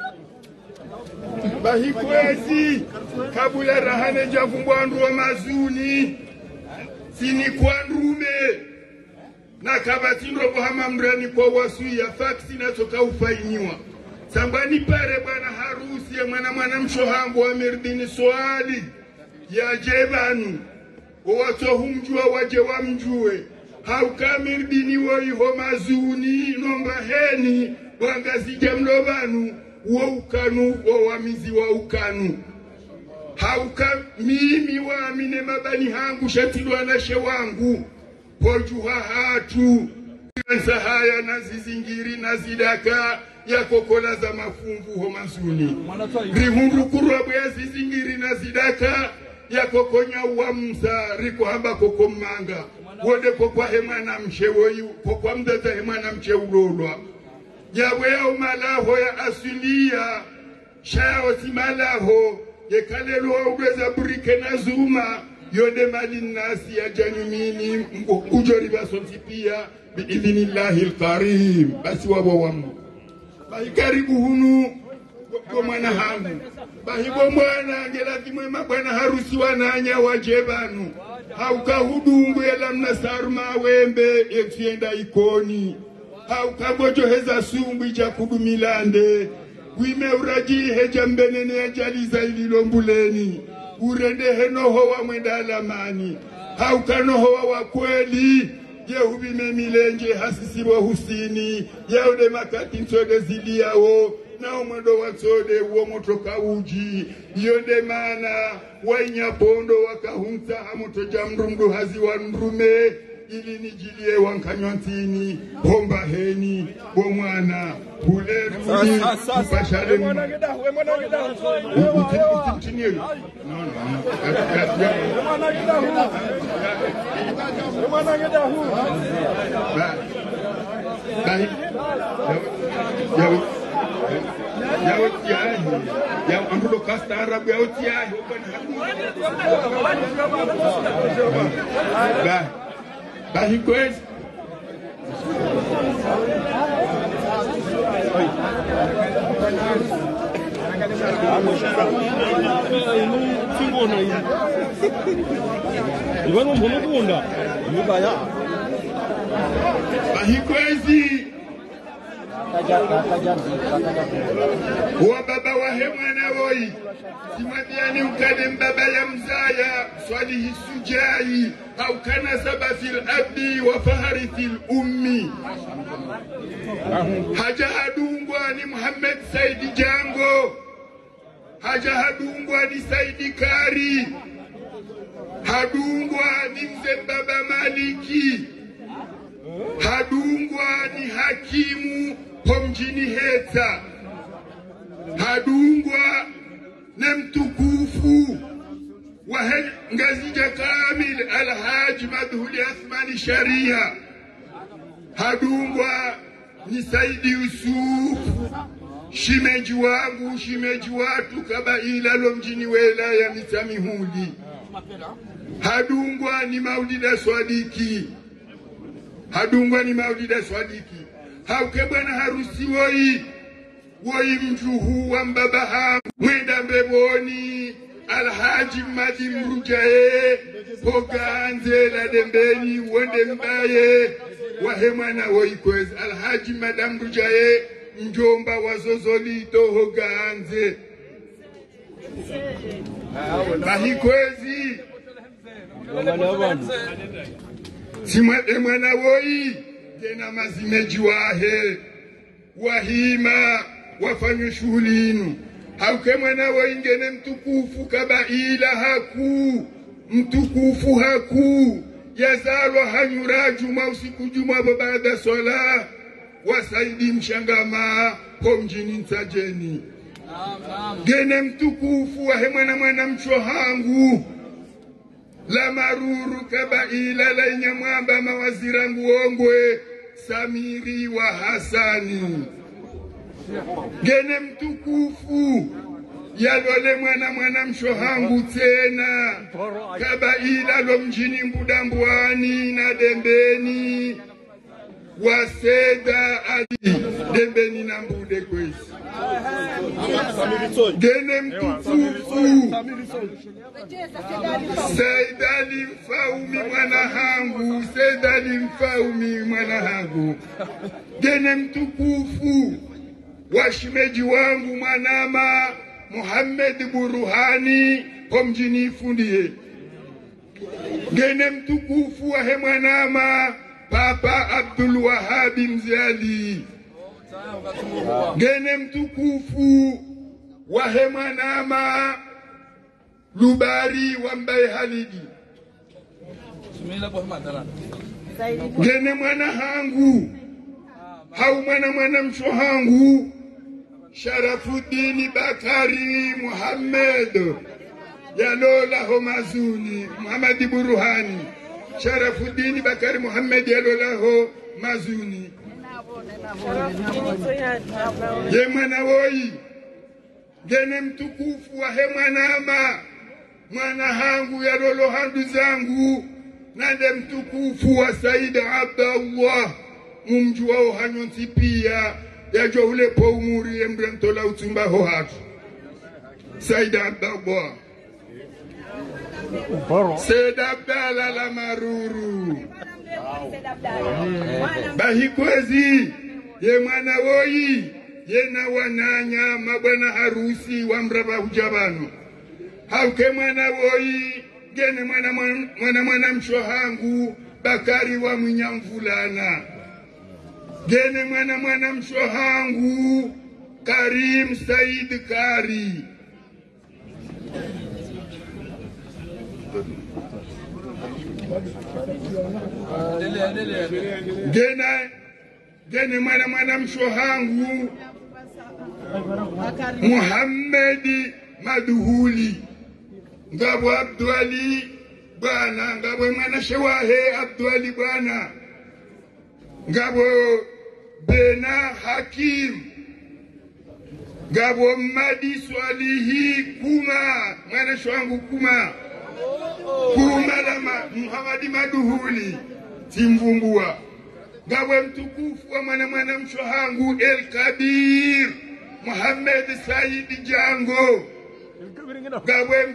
bahikwezi kabula rahane javumbwandu wa mazuni sini kwandume na kabatindo kuhama mrani kwa wasu ya faksi na toka ufainiwa sambani pare bwana harusi ya mwana mshohambu wa Mirdini swali ya jebanu wato humjua waje wamjue hauka Mirdini woiho mazuni nomba heni wangazi jamlobanu wa ukanu wa wamizi wa ukanu hauka mimi wa amine mabani hangu shatilwa na shewangu pojuha hatu haya na zizingiri na zidaka ya kokola za mafumbu ho mazuni rihundu kurwabu ya zizingiri na zidaka ya kokonya uamza riko hamba kokomanga wode kokwa hema na mshewoyu kokwa mdata hema na mcheulolwa yawe ya umalaho ya asulia shaya osimalaho ye kalelo ubeza burike na zuma yode mali nasi ya janumini ujori basonti pia biidhnillahi alkarim basi wabo wamu bahi karibu hunu kwa mwana hangu bahi kwa mwana ngelati mwema bwana harusi wananya wajebanu hauka hudungu ya lamna saruma wembe yeksienda ikoni hauka bojo heza sumbu icha kudumilande wime urajihe jambenene ya jaliza ililombuleni urende henoho wa mwenda alamani haukanoho wa kweli yehubime milenje hasisiwa husini yaude makati nsode zili yao na umwendo wansode uo motoka uji yonde mana wainyapondo wakahunta hamoto jamrundu hazi wa nrume ili nijilie wankanyantini homba heni bomwana huleru kupashale utimtinye ya ambulo kasta arabu ya utia bahi kwezi bahi kwezi wa baba wahe mwana woi simadiani ukade mbaba ya mzaya swalihi sujai au kana saba fil abdi wa fahari fil ummi haja hadungwa ni Muhammad Saidi Jango, haja hadungwa ni Saidi Kari, hadungwa ni mzee baba Maliki, hadungwa ni hakimu pomjini Heta, hadungwa na mtukufu wa ngazija kamil Alhaji Madhuli Athmani Sharia, hadungwa ni Saidi Yusuf shimeji wangu shimeji watu kabaila lo mjini wilaya Mitamihuli, hadungwa ni Maulida Swadiki, hadungwa ni Maulida Swadiki, hauke bwana harusi woi mjuhu wa mbabaha mwenda mbeboni Alhaji Madi Mrujae poganze la dembeni wonde mbaye wahemana woi kwezi Alhaji Madam Mrujae njomba wazozolito hoganze bahi kwezi simwede mwana woi tena mazimeji wahe wahima wafanywe shughuli inu hauke mwana woi ngene mtukufu kabaila haku mtukufu haku yazalwa hanyura juma usiku juma baada swala wasaidi mshangama pomjini Ntsajeni gene mtukufu wahe mwana mchohangu la maruru kabaila la inyamwamba mawazirangu ongwe Samiri wa Hasani gene mtukufu yalole mwana mshohangu tena kabaila lo mjini Mbudambwani na Dembeni waseda ali Dembeni na Mbude kwezi gene mtukufu Saidali Mfaumi mwana hangu Saidali Mfaumi mwana hangu gene mtukufu washimeji wangu mwanama Muhammad Buruhani pomjini Fundie gene mtukufu wahe mwanama Papa Abdul Wahabi Mziali gene mtukufu wahe mwanama Lubari Wambaye Halidi gene mwana hangu hau mwana mshohangu Sharafuddin Bakari Muhammad yalola ho mazuni Muhammad Buruhani Sharafuddin Bakari Muhammad yalola ho mazuni ye mwana woi gene mtukufu wa he mwanama mwana hangu yalolo handu zangu nande mtukufu wa Said Abdallah mumjuwa hanyonsi pia yajo ule po umuri embrentola utumba ho hatu Said Abdallah Said Abdallah la maruru bahi kwezi ye mwana woi ye na wananya mabwana harusi wa mraba hujabano hauke mwana woi gene mwana mshohangu Bakari wa Mwinyamvulana gene mwana mshohangu Karim Said Kari gene mwana mshohangu Muhammedi Maduhuli ngabo Abdwali bwana ngabo mwana shewahe Abdwali bwana ngabo Bena Hakim ngabo Madi Swalihi Kuma mwana shwangu Kuma lama Muhammadi Maduhuli timvumbua ngabo mtukufu wa mwana mshohangu El Kabir Muhammad Said Jango ngabwe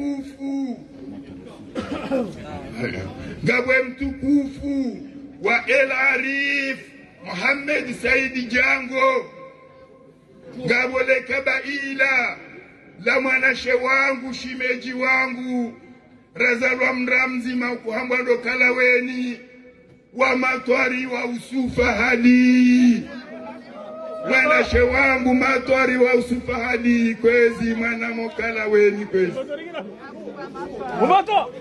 mtukufu wa El Arif Muhammad Said Jango ngabole kabaila la mwanashe wangu shimeji wangu Razalwa Mramzi makuhambwa ndo Kalaweni wa Matwari wa Usufahali mwanashe wangu Matwari wa Usufahali kwezi mwana Mokalaweni kwezi Umato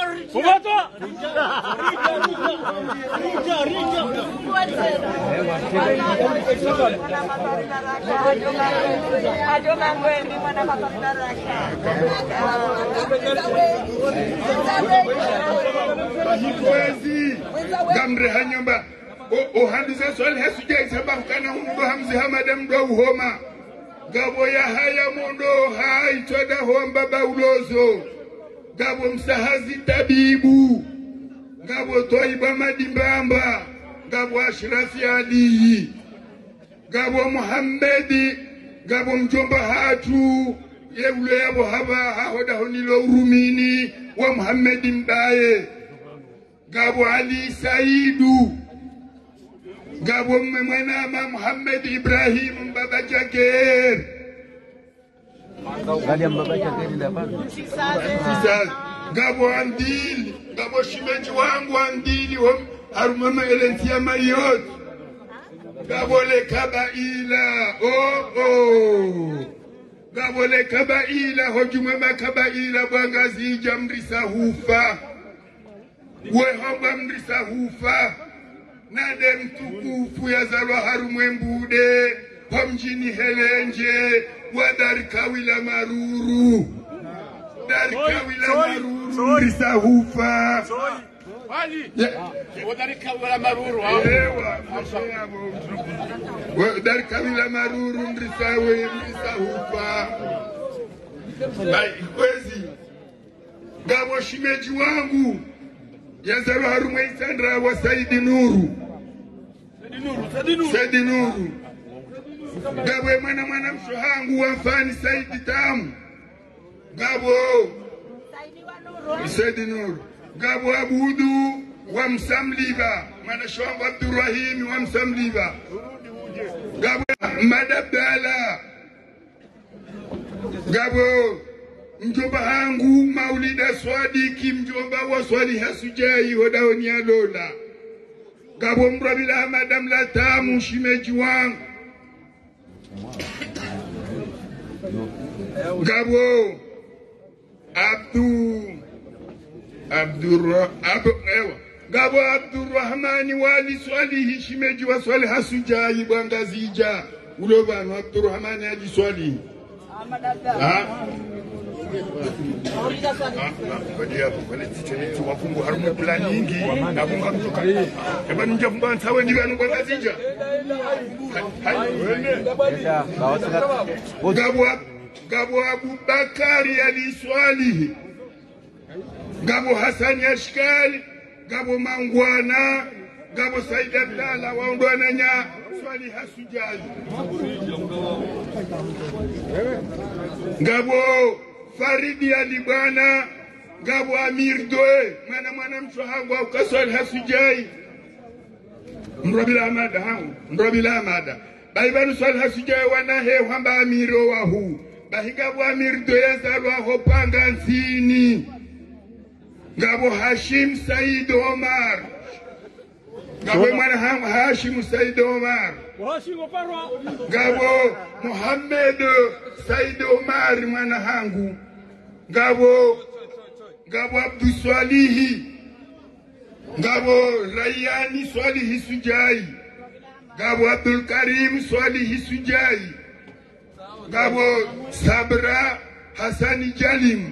kwezi gamre hanyamba o handize sol hesuje sabakana hundo hamzi hamadam do homa gabo ya haya mondo hai toda homba baulozo gabo msahazi tabibu gabo toiba madimbamba gabo Ashrafi Ali gabo Muhammedi gabo mjomba hatu yewule yabo haba hahoda honilo urumini wa Muhammedi Mbaye gabo Ali Saidu gabo mwana Muhammad Ibrahim Baba Jager gabo Andili gabo shimeji wangu Andili harumama elentia mayot gabo le kabaila gabo le kabaila hojumema kabaila bwangazi jamrisa hufa wehomba mrisa hufa nade mtukufu yazalwa harumwembude pamjini Helenje wa Darikawila Maruru mrisa hufa Darikawila Maruru Darikawila Maruru mrisa hufa kwezi gabo shimeji wangu yazalwa harumwe Isandra wa Saidi Nuru gabo mwana mshohangu wa Mfani Saidi Tamu gabo Saidi Nuru gabo Abudu wa Msamliba mwana shohangu Abdurrahim wa Msamliba gabo Madabdala gabo mjomba hangu Maulida Swadiki mjomba wa Swali Hasujai hodaoni alola gabo Mrabila Madam Latamu shimeji wangu gabo gabo Abdurrahmani Wali Swalihi shimeji wa Swali Hasujai bwangazija ulobanu Abdurrahmani Ali Swalihi wafungu harumu planingi na bunga mtuka eba ninja funga nsawe ni banu bwanga zija gabo Abubakari Ali Swalihi gabo Hasani Ashkali gabo Mangwana gabo Said Abdalla waondwana nya Swali Hasujai gabo Faridi Ali bwana gabo Amir Doe mwana mshohangu au Kaswali Hasujai Mrabila Amada baibanu Swali Hasujai wanahe hamba Amiro wahu bahigabo Amir Doe zalwa hopanga nsini gabo Hashim Said Omar gabo mwana Hashim Said Omar gabo Muhammad Said Omar mwana hangu gabo Abduswalihi ngabo Rayani Swalihi Sujai, ngabo Abdul Karim Swalihi Sujai, ngabo Sabra Hasani Jalim.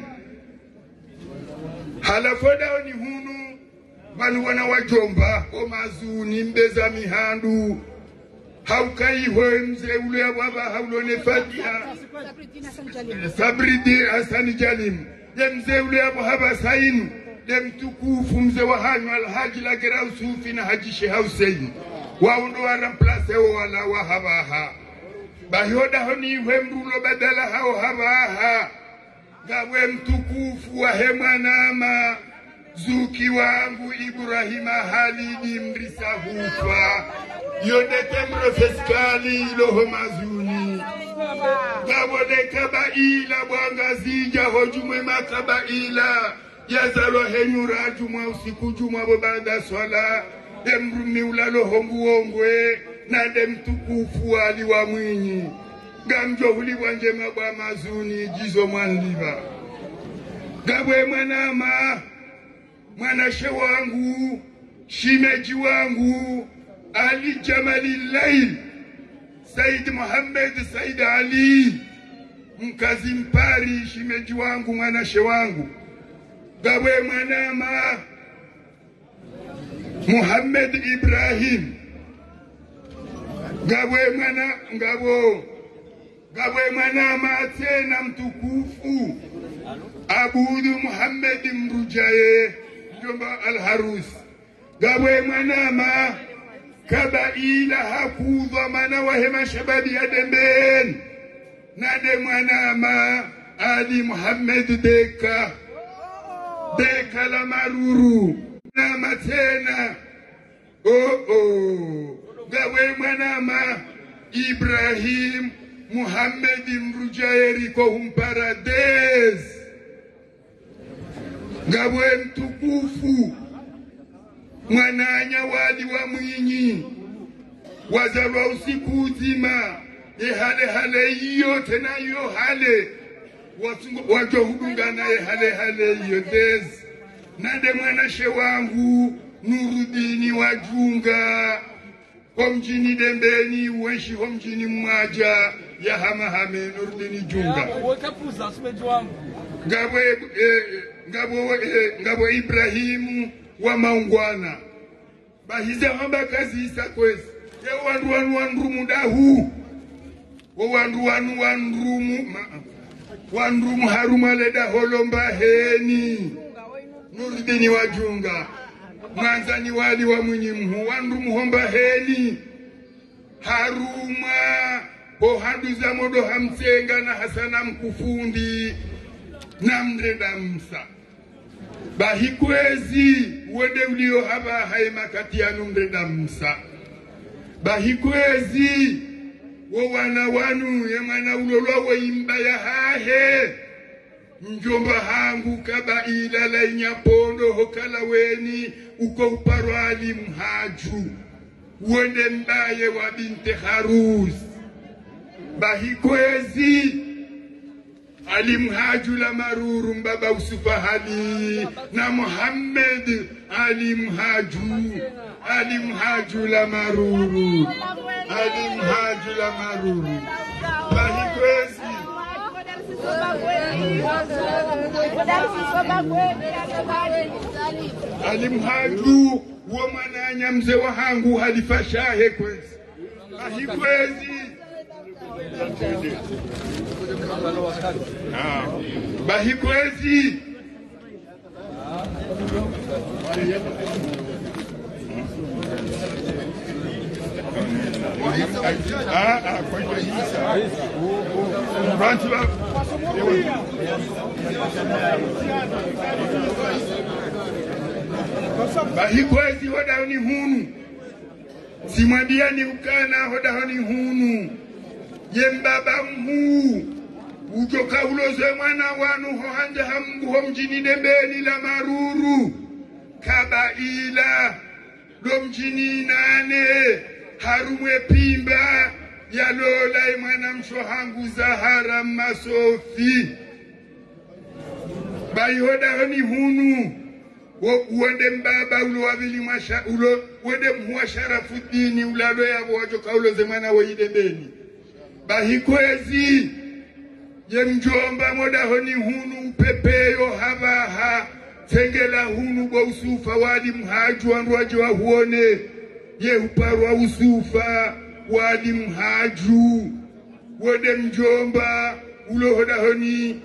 Halafoda ni hunu banu wana wajomba o mazuni mbeza mihandu haukai hoe mze ule waba haulone fatia Sabridi Hasani Jalim ye mze ule haba sainu ye mtukufu mze wa hanyu alhaji la gerau sufi na haji Sheikh Hussein waundo wa ramplase wala wa habaha bahoda honi hoe mrulo badala hao habaha gawe mtukufu wa Hemwanama zuki wangu Ibrahima Halidi Mrisa Hufa yondete mrofeskali iloho mazuni gawode kabaila bwangazija hojumwe makabaila yazalo henyura jumwa usiku jumwa bobanda swala demrumi ulalo honguongwe na demtukufu ali wa Mwinyi gamjo huliwa njema bwa mazuni jizo mwanliba gabwe Mwanama mwanashe wangu shimeji wangu Ali Jamali Lail Said Muhammad Said Ali mkazi Mpari shimeji wangu mwanashe wangu gabwe Mwanama Muhammad Ibrahim gabwe Mwanama tena mtukufu Abudu Muhammad Mrujaye Jomba Al-Harus gabwe Mwanama kabaila hakudwa mana wahema shababi ya demben nade Mwanama Ali Muhammad Deka la Maruru Mwanama tena gabwe Mwanama Ibrahim Muhammad Mrujaye Riko Humparades gabwe mtukufu mwananya wali wa Mwinyi wazalwa usiku uzima hale hiyo tena hiyo hale wajo hudungana hale hiyo dezi nade mwanashe wangu Nurudini Wajunga homjini Dembeni uwenshi homjini Mwaja ya hamahame Nurudini Junga ngabo Ibrahimu wa Maungwana bahize hamba kazi isa kwezi ye wandu mudahu wo wandu haruma leda holomba heni Nurudini Wajunga mwanzani wali wa Mwinyi mhu wandu muhomba heni haruma bohanduza modo hamsenga na Hasana Mkufundi na Mrenda Msa bahikwezi wode ulio haba haimakati ya Mrenda Msa bahikwezi wo wana wanu ya mwana ulolo wa imba ya hahe njomba hangu kabaila la Nyapondo hokala weni uko uparwali Mhaju wende mbaye wa Binte Harus bahikwezi Ali Mhaju la Maruru mbaba Usufahali na Muhammad Ali Mhaju la Maruru bahikwezi Ali Mhaju wa mwananya mze wa hangu halifashahe kwezi bahikwezi bahikwezi bahikwezi hoda ni hunu simwambia ni ukana hoda ni hunu yembaba mhu ujoka uloze mwana wanu hohanje hambu homjini Dembeni la Maruru kabaila domjini nane harumwe pimba ya lola mwana mshohangu Zahara Masofi bayihoda honi hunu uende mbaba ulo wabili masha ulo uende mwa Sharafuddin ulalo yabo wajo kaulo zemana waidembeni bahikwezi ye mjomba moda honi hunu upepeyo habaha tengela hunu bo usufa wadi mhaju wanruaje wa huone ye uparwa usufa wadi mhaju wode mjomba ulo hoda honi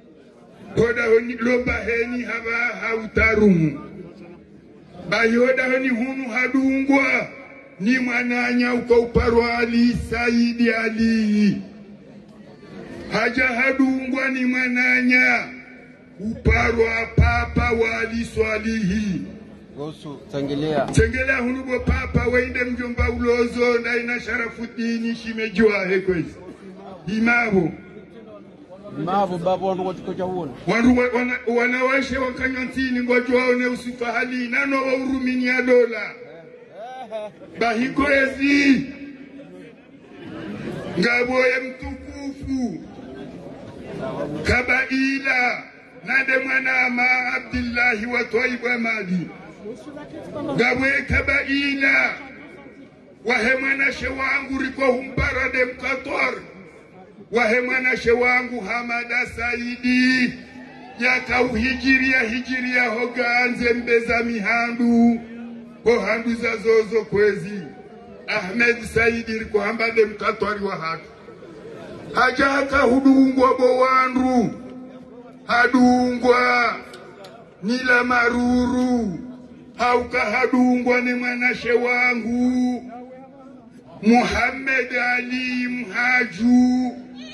loba heni habaha utarumu bayoda honi hunu hadungwa ni mwananya uko uparwa Ali Saidi Ali haja hadungwa ni mwananya uparwa papa wali Swalihi Gosu tengelea hunu bo papa wainde mjomba ulozo na ina Sharafuddin shimejua hekwezi imabo babo wangu tukoja huona wanawashe wakanyantini ngojo waone usifahali nano wa urumini ya dola bahikwezi ngabo ya mtukufu kabaila nade mwana ma Abdillahi wa Twaibu Amadi ngabo ya kabaila wahe mwana shewangu riko humbarade mkator wahe mwana shewangu Hamada Saidi hijiria hoganze mbeza mihandu ko handu za zozo kwezi Ahmed Saidi riko hambade mkatwari wa hatu haja haka hudungwa bowandu hadungwa nila maruru hauka hadungwa ni mwana shewangu Muhammad Ali Mhaju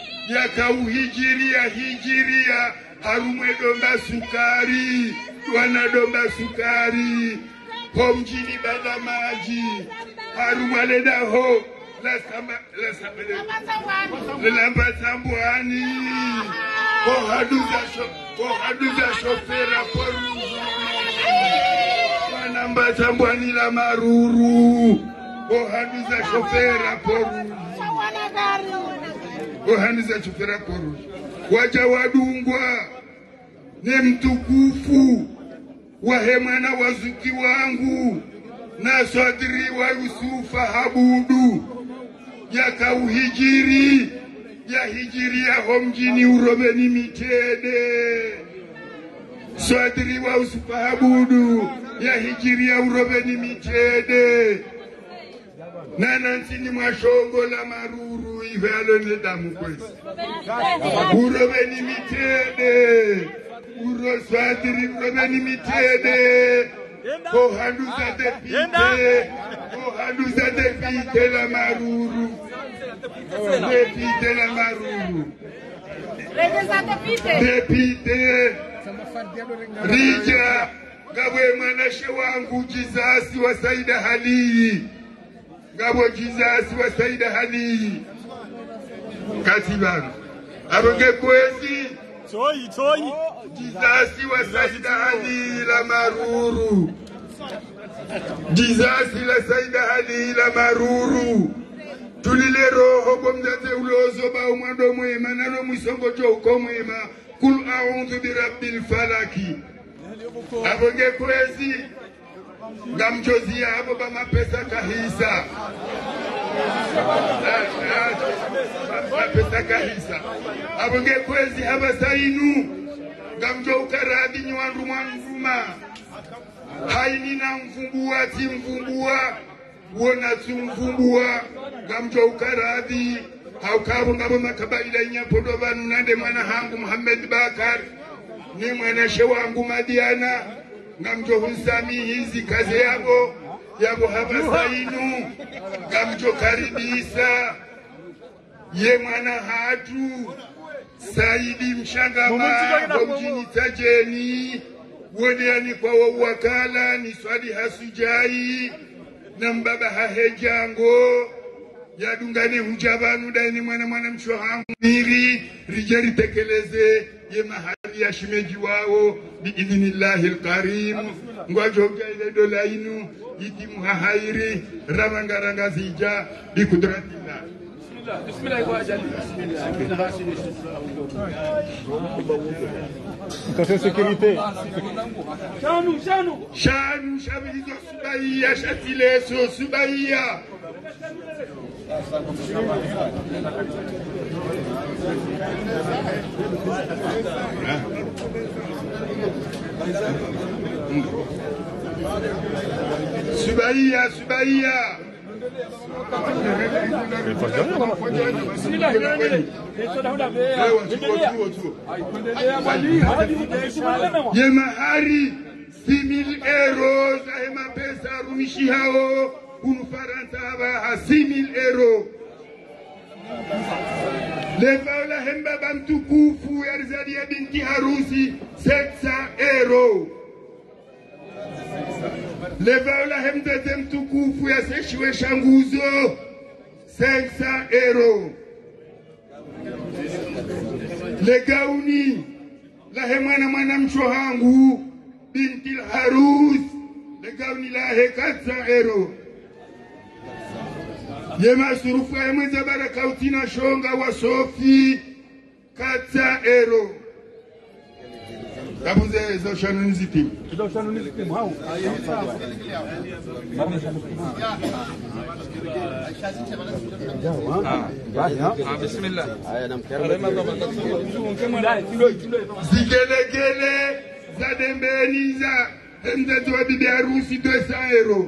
hijiria harumwe domba sukari wanadomba sukari homjini bada maji harumwe leda ho lamba sambwani ko haduza shofera poru wanamba sambwani la maruru ko haduza shofera poru Yohaniza chufera poru waja wadungwa ni mtukufu wahe mwana wazuki wangu na Swadri wa Yusufa Habudu hijiria homjini urobeni mitede Swadri wa Yusufa Habudu hijiria urobeni mitede Nanantini mwashongo la maruru ivelo ne damu kwezi urobeni mitede uroswadiri urobeni mitede kohanduza depite la maruru depite rija gabwe mwanashe wangu Jizasi wa Saida Hali Gabo Jizasi wa Saida Hali Katibanu Abonge kwezi Toi Jizasi wa Saida Hali la maruru Jizasi la Saida Hali la maruru Tulile roho bomzate ulozo ba umando mwema nano mwisongo joko mwema Kul a'udhu bi rabbil falaki Abonge kwezi Gamjozia hapo ba mapesa kahisa mapesa kahisa abonge kwezi haba sainu gamjo ukaradi nywandu mwanduma haini na mfumbua ti mfumbua wona ti mfumbua gamjo ukaradi haukabu ngabo makabaila inyapodo banu nande mwana hangu Muhammad Bakar ni mwana shewangu Madiana ngamjo hunsami hizi kazi yabo haba sainu ngamjo karibisa ye mwana hatu Saidi Mshangama mjini Tajeni woniani kwa wakala ni Swadi Hasujai na mbaba hahejango yadungane hujabanu daini mwana mshohangu miri rijeri tekeleze ye mahali ya shimeji wao biidhnillahi alkarim ngwajoga ile dola inu iti muhahairi ramangaranga zija bikudratillah بسم الله وأجل Station sécurité. شانو شابلي سبايا شاتيليسو سبايا سبايا ye mahari 6,000 euros ahema pesa rumishi hao unufaransa haba 6,000 euros levaula hemba bamtukufu ya rizadi ya binti harusi 700 euros levaula hemdete mtukufu ya seshiwe shanguzo 500 euros legauni lahe mwana mshohangu binti harus legauni lahe 400 euros ye masurufu ya mweza barakautina shonga wa sofi 400 euros Kabuze zo shanuni zitimu. Zo shanuni zitimu hao. Bismillah. Zigelegele za dembeni za mzazi wa bibi harusi 200 euros.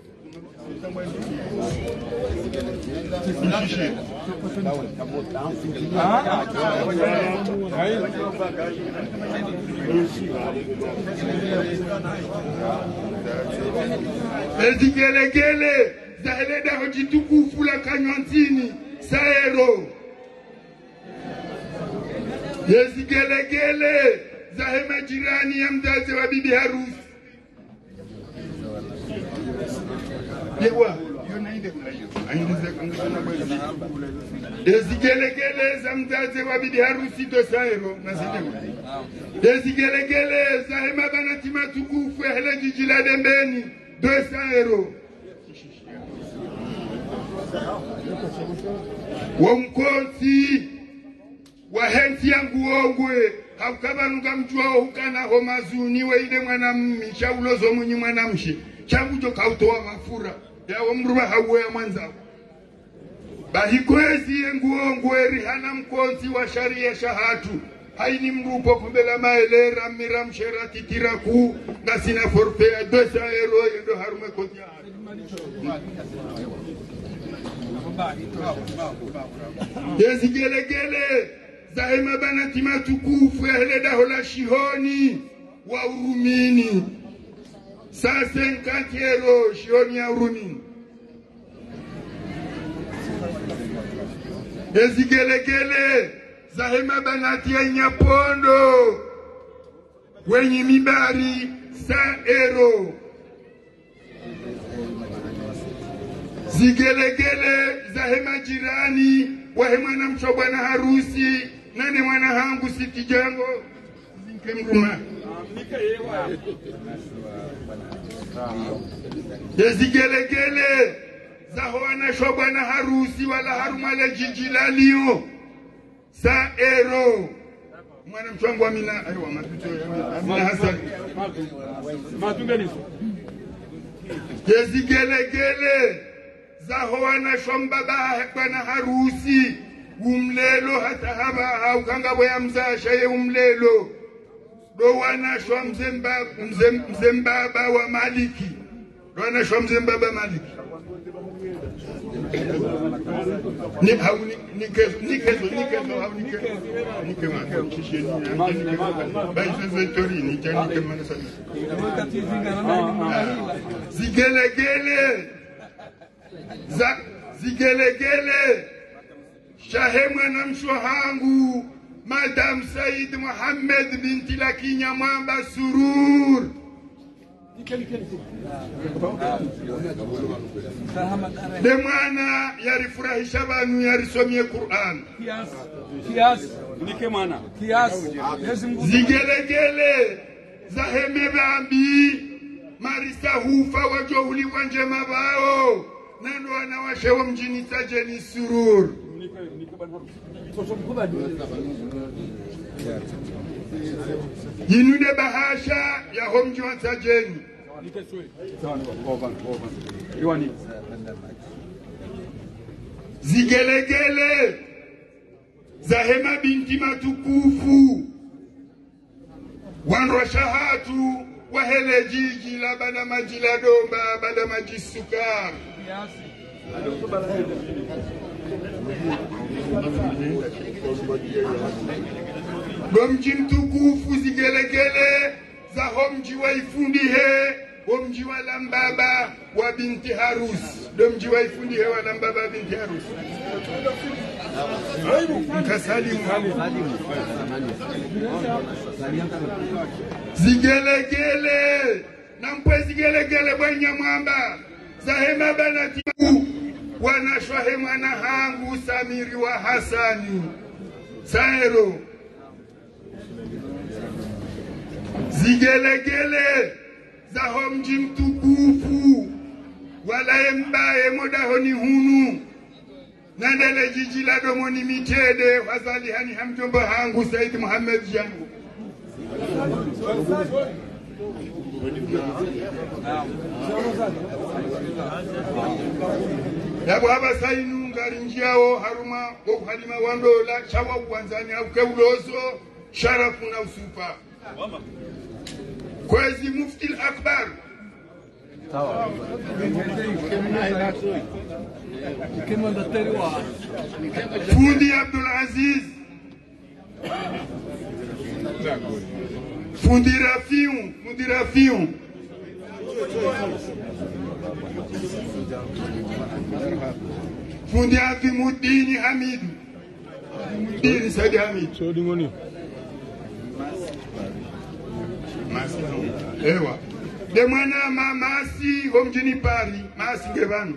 Zigelegele za heleda hojitukufu la Kanyantini 100 euros. Zigelegele za hema jirani ya mzazi wa bibi harusi. Yewa Zigelegele za mzazi wa bibi harusi 200 euros. Zigelegele za hema banati matukufu ya hele jiji la Dembeni 200 euros. Wamkonsi wahensi yangu ongwe haukabanuga mchuao hukana homazuni we ile mwanammi chaulozo mwenye mwanamshi changujo kautoa mafura ya wamruba hawe ya mwanzao bahikwezi yengu ongwe rihana mkonsi wa sharia shahatu haini mrupo kumbela maelera miram sherati tiraku na sina forfea 200 euros yendo harume konya Zigelegele za hema banati matukufu ya hele dahola shihoni wa Urumini 150 euros shihoni ya Urumini. Zigelegele za hema banati ya Nyapondo wenye mibari 100 euros. Zigelegele za hema jirani wa hema na mchwa bwana harusi nane mwana hangu siti jango zinke mruma Zigelegele za hoana shwa bwana harusi wala harumale jiji la Lyon 100 euros. Mwana mchwangu Amina aiwa mapito ya Amina Hassan Zigelegele zaho wana shombaba bwana harusi umlelo hata haba haukanga ya mzasha ye umlelo do wana shwa mzembaba wa Maliki do wana shwa mzembaba Maliki ni hauni nikezo Zigelegele Zigelegele shahemwa na mshohangu Madam Said Muhammad binti Lakinya Mwamba Surur de mwana yarifurahisha banu yarisomie Qur'an kiasi nike mwana kiasi Zigelegele zaheme bambi marisa hufa wajohuli wanje mabao nando wanawashewa mjini Sajeni Surur Yinude bahasha ya homji wa sajeni. Zigelegele za hema binti matukufu wanrwa shahatu wahele jiji la bada maji la domba bada maji sukar gomji mtukufu zigelegele za homji wa ifundihe homji wa lambaba wa binti harusi domji wa ifundihe wa lambaba binti harusi mkasalimu zigelegele na mpwe zigelegele bwenya mwamba za hema banatiku wanashwa hemwana hangu Samiri wa Hasani Saero zigelegele za homji mtukufu wala mbaye modahoni hunu nandele jiji la domoni mitede wazali hani hamjombo hangu Said Muhammad Jangu Yabo haba sainu ngari njiao haruma wa halima wandola chawa uwanzani au keulozo sharafu na usupa kwezi mufti al-akbar Fundi Abdul Aziz Fundi Rafiu Fundi Afimuddin Hamid Muddin Said Hamid ewa de mwana mamasi homjini pari masi ngevanu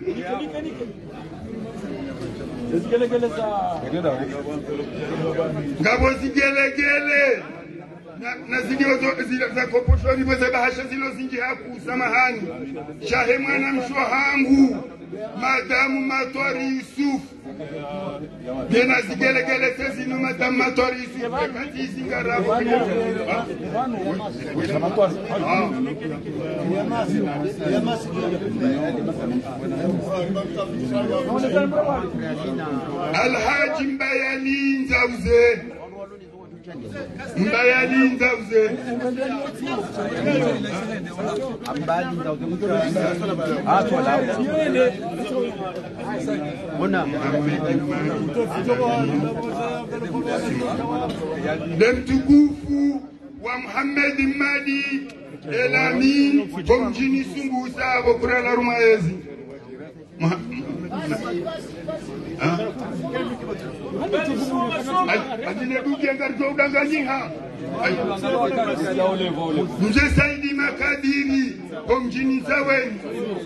ngabo zigelegele na zingio za koposhoni mweze bahasha zilo zingi haku samahani shahe mwana mshwa hangu madamu Matwari Yusuf Gena zigelegele sezinu madamu Matwari Yusuf kati zingarabu Alhaji Mbayalinza uze Demtukufu wa Muhammad Madi Elamin Bomjini Sungusa Bokura la Rumaezi Adine buki angarjo udanganyiha Mzee Saidi Makadiri Bomjini Zaweni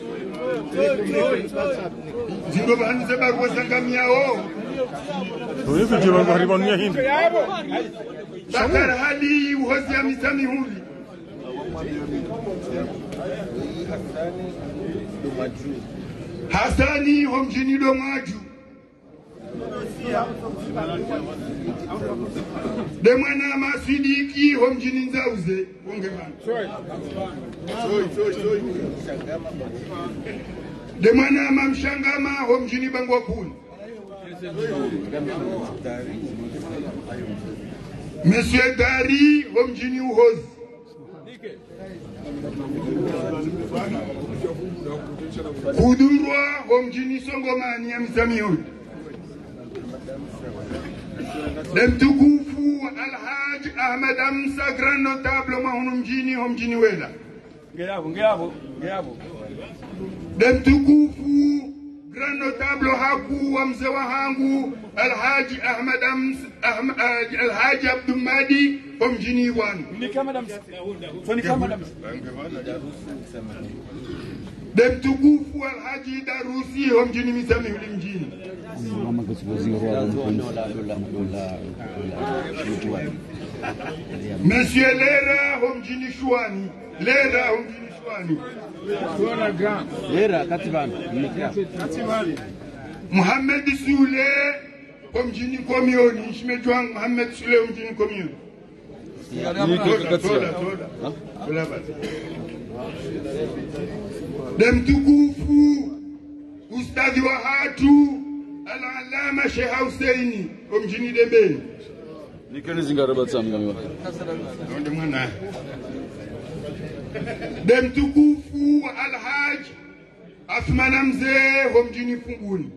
Zingo bahanize barua sangamiao Wewe jiwa ngaribonia hindi Bakar hali uhozi ya misami huli Hasani homjini domaju Demwana Masidiki homjini nzauze Demwana Mamshangama homjini Bangwakuni Monsieur Dari homjini Uhozi Kudurwa homjini Songomani ya Msamiuri Demtukufu Alhaj Ahmed Amsa Grand Notable mahunu mjini homjini Wela Ngeyabo Demtukufu Grand Notable haku wa mzee wa hangu Alhaji Ahmed Amsa Alhaji Abdumadi homjini Iwanu Demtukufu Alhaji Darusi homjini Misamiuli mjini Monsieur Lera homjini Shwani Lera Katibani Muhammad Sule kwa mjini Komioni shimeji wangu Muhammad Sule mjini Komioni. Tola basi. Demtukufu ustadhi wa hatu al-Allama Sheikh Husseini mjini Dembeni. Nikeni zingaraba tsami ngami wake. Ndio mwana. Demtukufu al-Haj Athman Mzee mjini Funguni.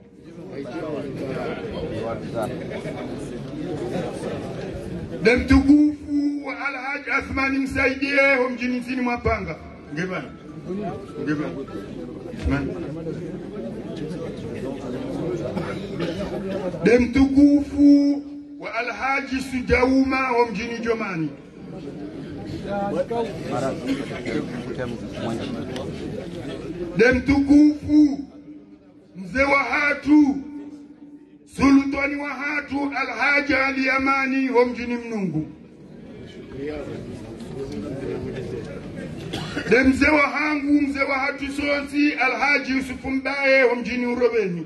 Demtukufu al-Haj Athman Msaidie mjini Nsini Mwapanga. Ngebana. Demtukufu wa Alhaji Sujauma wa mjini Jomani. Demtukufu mzee wa hatu sultani wa hatu Alhaji Ali Amani wa mjini Mnungu. Mzee wa hangu mzee wa hatu sonsi Alhaji Yusufu Mbaye wa mjini Urobeni.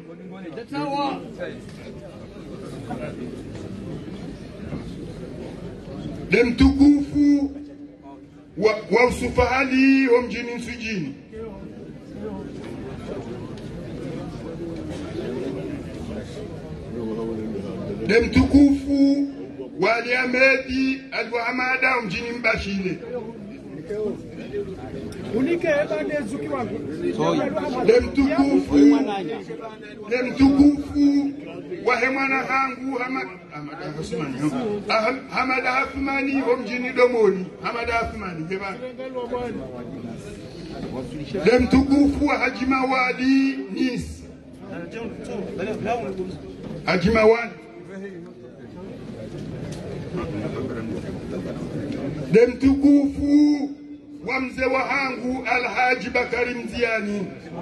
Demtukufu wa Usufahali wa mjini Nsujini. Demtukufu wa Ali Ahmedi Al-Muhamada wa mjini Mbashile. Demtukufu wa hemwana hangu Hamada Hafmani wa mjini Domoni. Hamada Hafmani Demtukufu wa Haji Mawadi Nis. Haji Mawadi. Demtukufu wa mzee wa hangu Alhaji Bakari Mziani.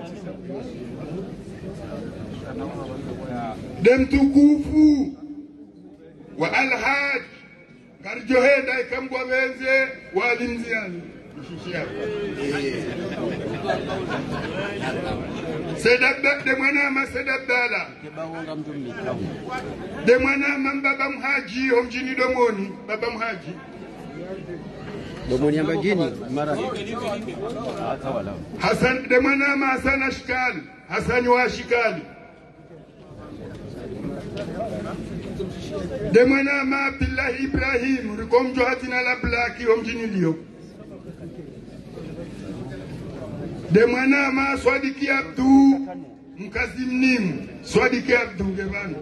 Demtukufu wa Alhaji Garjoheda ikambwa wenze wa Ali Mziani. Demwanama Sedabdala. Demwanama Baba Mhaji wa mjini Domoni. Baba Mhaji Domoni ambagini mara Hasan demwanama Hasan Ashkali. Hasan wa Ashkali. Demwanama Abdullah Ibrahim rikomjo hatina la blaki wa mjini Lio. Demwanama Swadiki Abdu Mkazim Nim. Swadiki Abdu Ngevani.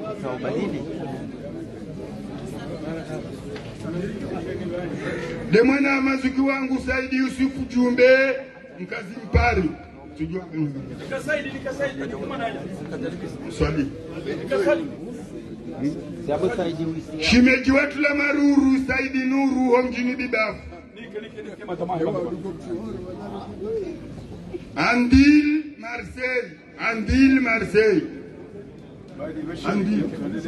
Demwanama Zuki wangu Saidi Yusufu Jumbe Mkazim Pari. Swali. Shimeji wetu la Maruru Saidi Nuru wa mjini Bibafu. Andil Marseille. Andil Marseille. Andil.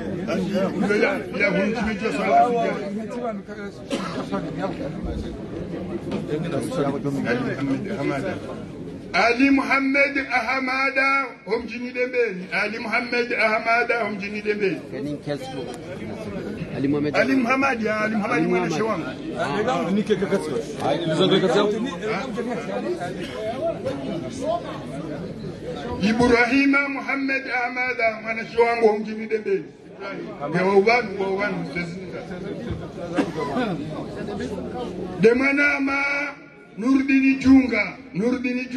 Ali Muhammad Ahamada mjini Dembeni. Ali Muhammad Ahamada mjini Dembeni. Ali Muhammad mwana shewangu. Nike kakatsi. Nizonge kakatsi. Ibrahima Muhammad Ahmada mwana shewangu mjini Dembeni. Wa ubanu sezinga. Demwanama Nurdini Junga mjini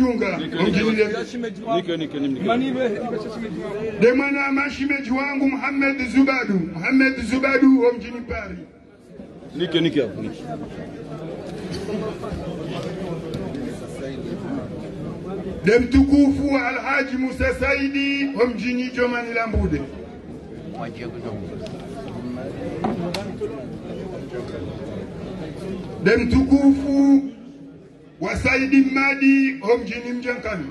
Dembeni. Demwanama shimeji wangu Muhammad Zubadu wa mjini Paris. Nike. Demtukufu wa Alhaji Musa Saidi wa mjini Jomani Lambude. Demtukufu wa Saidi Madi wa mjini Mjankani.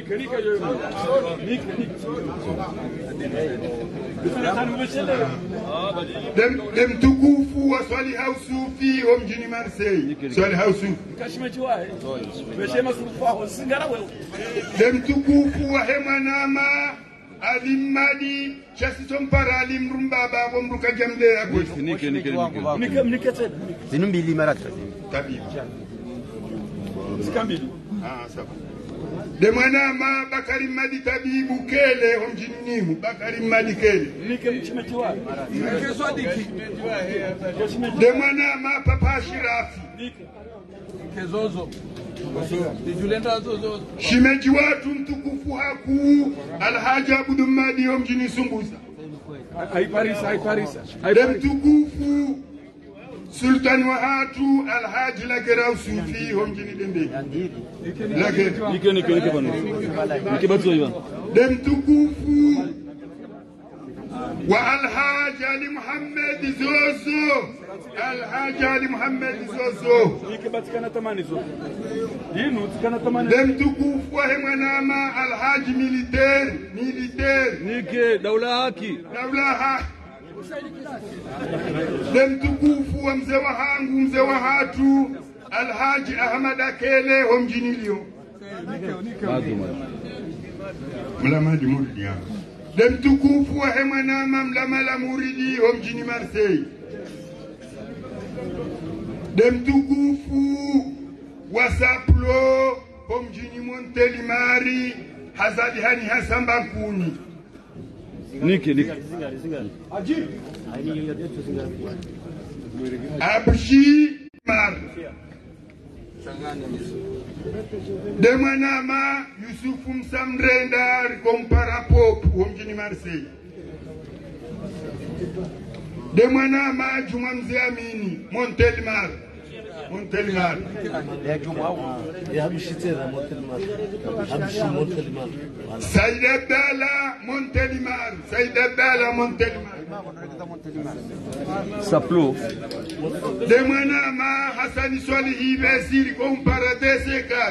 Demtukufu wa Swalih Sufi wa mjini Marseille. Swalih Sufi. Demtukufu wa Hemwanama alimadi chasisompara alimrumbaba bomruka jamde yako nike zinumbili marata tabibu sikambili sawa de mwana ma Bakari Madi tabibu kele homjinimu Bakari Madi kele nike mchimeji wa nike swadiki de mwana ma papa Shirafi kezozo Julenda zozo shimeji watu mtukufu haku Alhaji Abudu Madi homjini Sumbusa haiparisa de mtukufu Sultan wa hatu Alhaji Lagerau Sufi homjini Dembe nike bana nike batso ivan de mtukufu wa Alhaji Ali Muhammad Zozo Alhaji Ali Muhammad Zozo nike batikana tamani zo yinu tikana tamani de mtukufu wa hemwanama Alhaji militaire nike daula haki de mtukufu wa mzee wa hangu mzee wa hatu Alhaji Ahmad Akele homjinilio mlamadi muridi ya de mtukufu wa hemwanama mlamala muridi homjini Marseille de mtukufu wa Saplo homjini Montelimari Hazadi Hani Hasamba Kuni nike Abshi Mar de mwanama Yusufu Msamrenda Rikompara Popu homjini Marseille de mwanama Juma Mzee Amini Montelimar Said Abdallah Montelimar Saplo de mwanama Hasani Swalihi Besiri Kompara DC4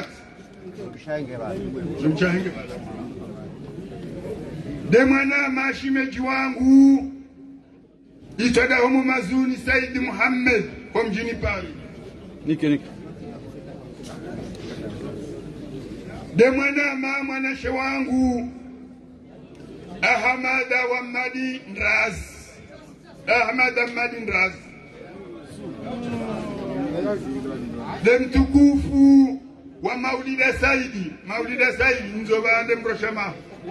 de mwanama shimeji wangu itada homo mazuni Said Muhammad kwa mjini Paris nike de mwanama mwanashe wangu Ahmad Ahmadi Ndraz de mtukufu wa Maulida Saidi Nzobande Mroshama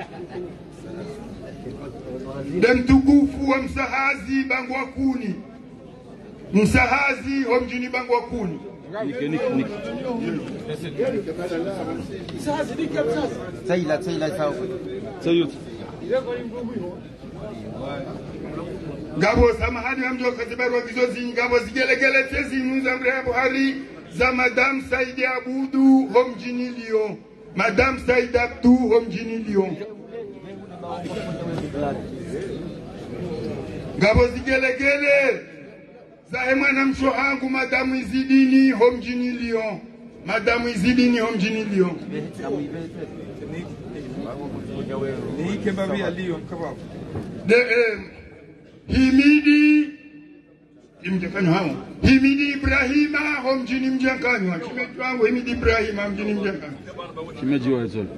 de mtukufu wa Msahazi Bangwakuni Msahazi homjini Bangwakuni nike sayut Gabo samahani wa mjoka zibarwa vizozi Gabo zigelegele tezi Nuza Mreha Buhari za Madame Saidi Abudu homjini Lyon Madame Saidi Abdu homjini Lyon Gabo zigelegele za mwana mshohangu Madame Izidini homjini Lyon nike babi ya Lyon kababu de Himidi Ibrahima homjini Mjankanywa shimeji wangu Himidi Ibrahima mjini Mjankanywa shimeji wa zol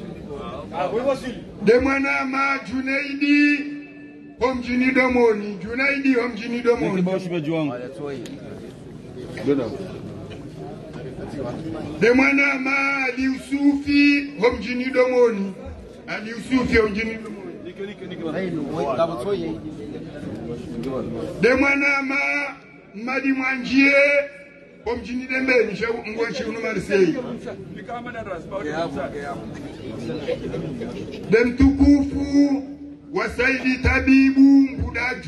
de mwanama Junaidi homjini Domoni nike ba shimeji wangu de mwanama Ali Usufi homjini Domoni de mwanama Madi Mwanjie homjini Dembeni ngwachi unu Marseille de mtukufu wa Saidi Tabibu Mbudaju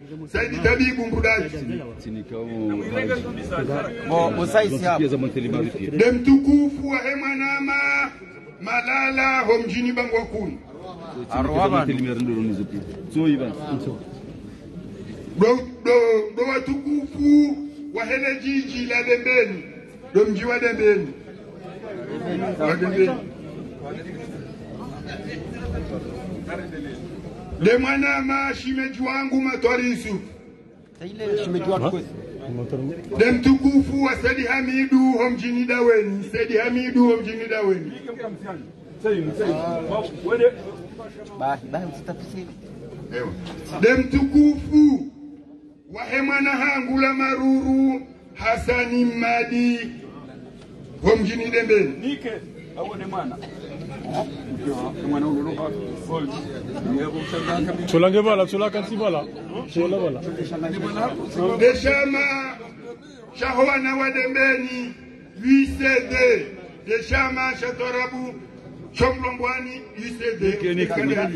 de mtukufu wa hemwanama Malala homjini Bangwakuni do watukufu wa hele jiji la Dembeni do mji wa Dembeni de mwanama shimeji wangu Matwari Yusuf de mtukufu wa Saidi Hamidu homjini Daweni Demtukufu wahemana hangula maruru Hasani Madi Homjini Dembeni Nike awone mwana Tulange bala, tulakansi bala. Tula bala. Deshama Shahwana wa Dembeni 8CD Deshama Shatorabu Chomlongwani 8CD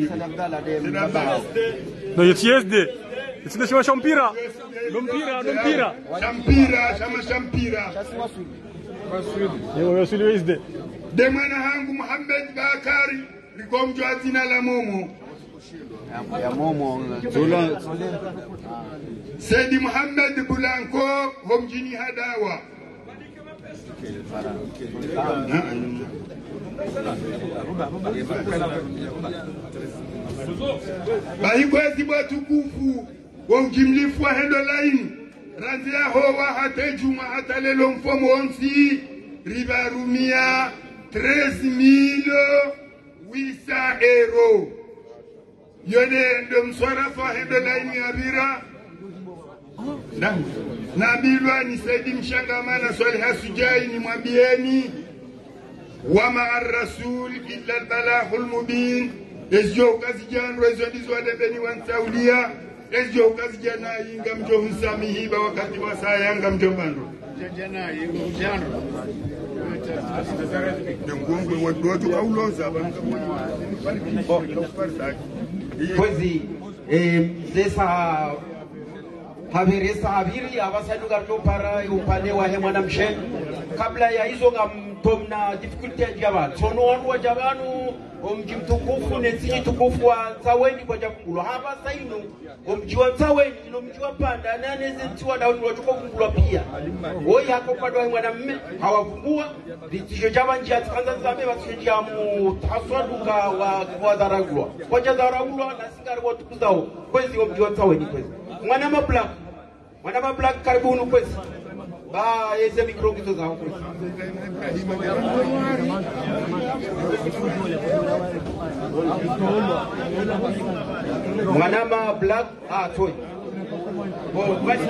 No, it's YSD. It's the Shampira. Lumpira. Shampira. Yo, YSD. Demana hangu Muhammad Bakari likomjwa jina la Momo. Ya Momo. Saidi Muhammad Bulanko homjini Hadawa. Bahikwezi batukufu wonjimlifu wa hendo laini ranzia hoa hata juma hata lelo mfomo onsi ribarumia 13,800 euro yone ndo mswara fa hendo laini abira na bilwa ni Saidi Mshangamana swali hasujai ni mwambieni وما الرسول إلا البلاغ المبين اسجو كازجان رزوديزو دبني وانساوليا اسجو كازجانا ينغم جو سامي با وقت وسايا ngam jombando jana yingo jano ngongo wadoto kauloza poezi desa havirisa haviri abasaduka topara upande wa hemwana mshen kabla ya hizo ngamtomna difficulty ya jabal sono wanwa jabanu omjimtukufu netsi tukufu wa tsaweni kwa jakulo hapa saino omjiwa tsaweni no mjiwa panda nane zetiwa dawo watuko kungulwa pia woi hako kwa dwa mwana mme hawafungua vitisho jaba njia tsanza zabe bashinja mu taswaduka wa daragulwa kwa daragulwa na singari watu kuzao kwezi omjiwa tsaweni kwezi mwana mablack karibuni kwezi ba yeze mikro kizo zao kwezi mwana mablack toy kwezi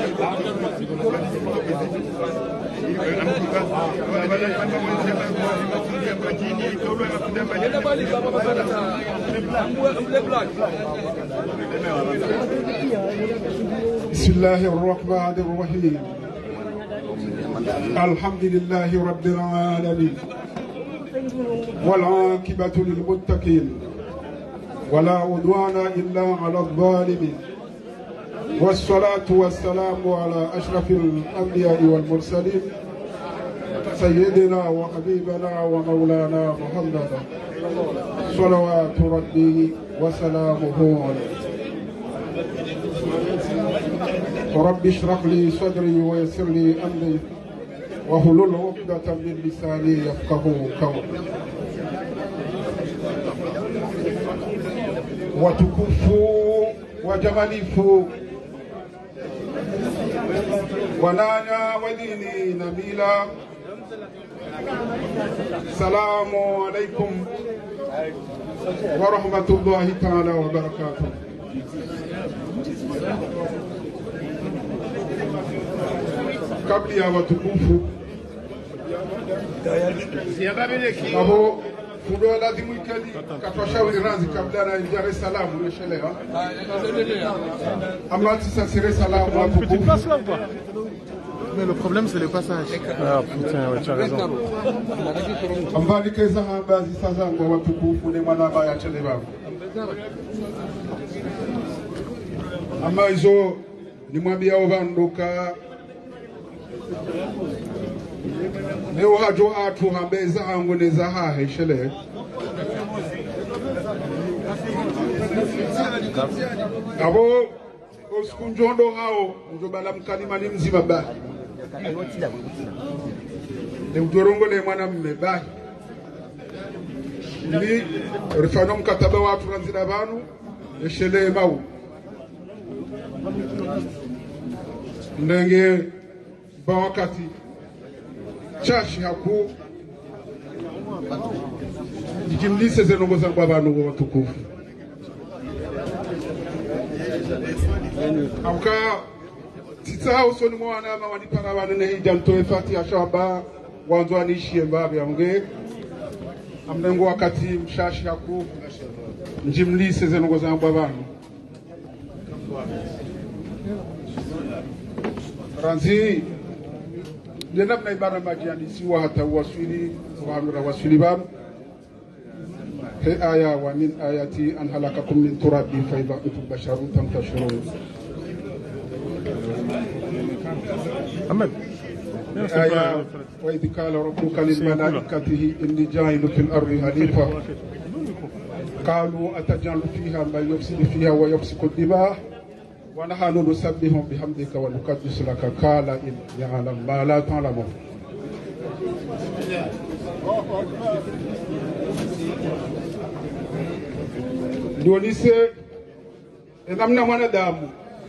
بسم الله الرحمن الرحيم الحمد لله رب العالمين والعاقبة للمتقين ولا عدوان إلا على الظالمين والصلاة والسلام على أشرف الأنبياء والمرسلين سيدنا وحبيبنا ومولانا محمد صلوات ربي وسلامه عليه رب اشرح لي صدري ويسر لي أمري واحلل عقدة من لساني يفقهوا قولي وتكفوا وجمالفوا ونانا وديني نبيلا السلام عليكم ورحمة الله تعالى وبركاته kabli ya watukufu abo fudo lazimu ikali katwashauri razi kabla na Dar es Salaam umeshelewa ama sasa sire salamu watukufu. Mais le problème c'est le passage. Ah putain, ouais, tu as raison. Ambali keza hambazi sasa kwa watukufu ni mwana baya chelewa. Ama hizo nimwambia obanduka leo hajo atu hambeza hangu neza hahe shele abo oskunjondo hao njobala mkalima ni mzima ba ne ujorongo le mwana mmeba ni rifano mkataba watu ranzira banu shele mau ndenge ba wakati chashi haku Jimlise zenongoza kwa bantu watukufu. Auka tita usoni mwana ama wanipara wanene jantoe Fatiha shaba wanzo anishi mbabe amge amnengo wakati mshashi haku njimlise zenongoza kwa bantu. Ranzi Jena mna ibara majani siwa hata waswili wa waswili banu. He aya wa min ayati an halakakum min turabi fa idha antum basharun tantashurun. Ahmed. Aya wa idh qala rabbuka lil malaikati inni ja'ilu fil ardi khalifa. قالوا أتجعل فيها ما يفسد فيها ويفسد الدماء ونحن نسبح بحمدك ونقدس لك قال إن يعلم ما لا تعلمون. Dionise namna mwanadamu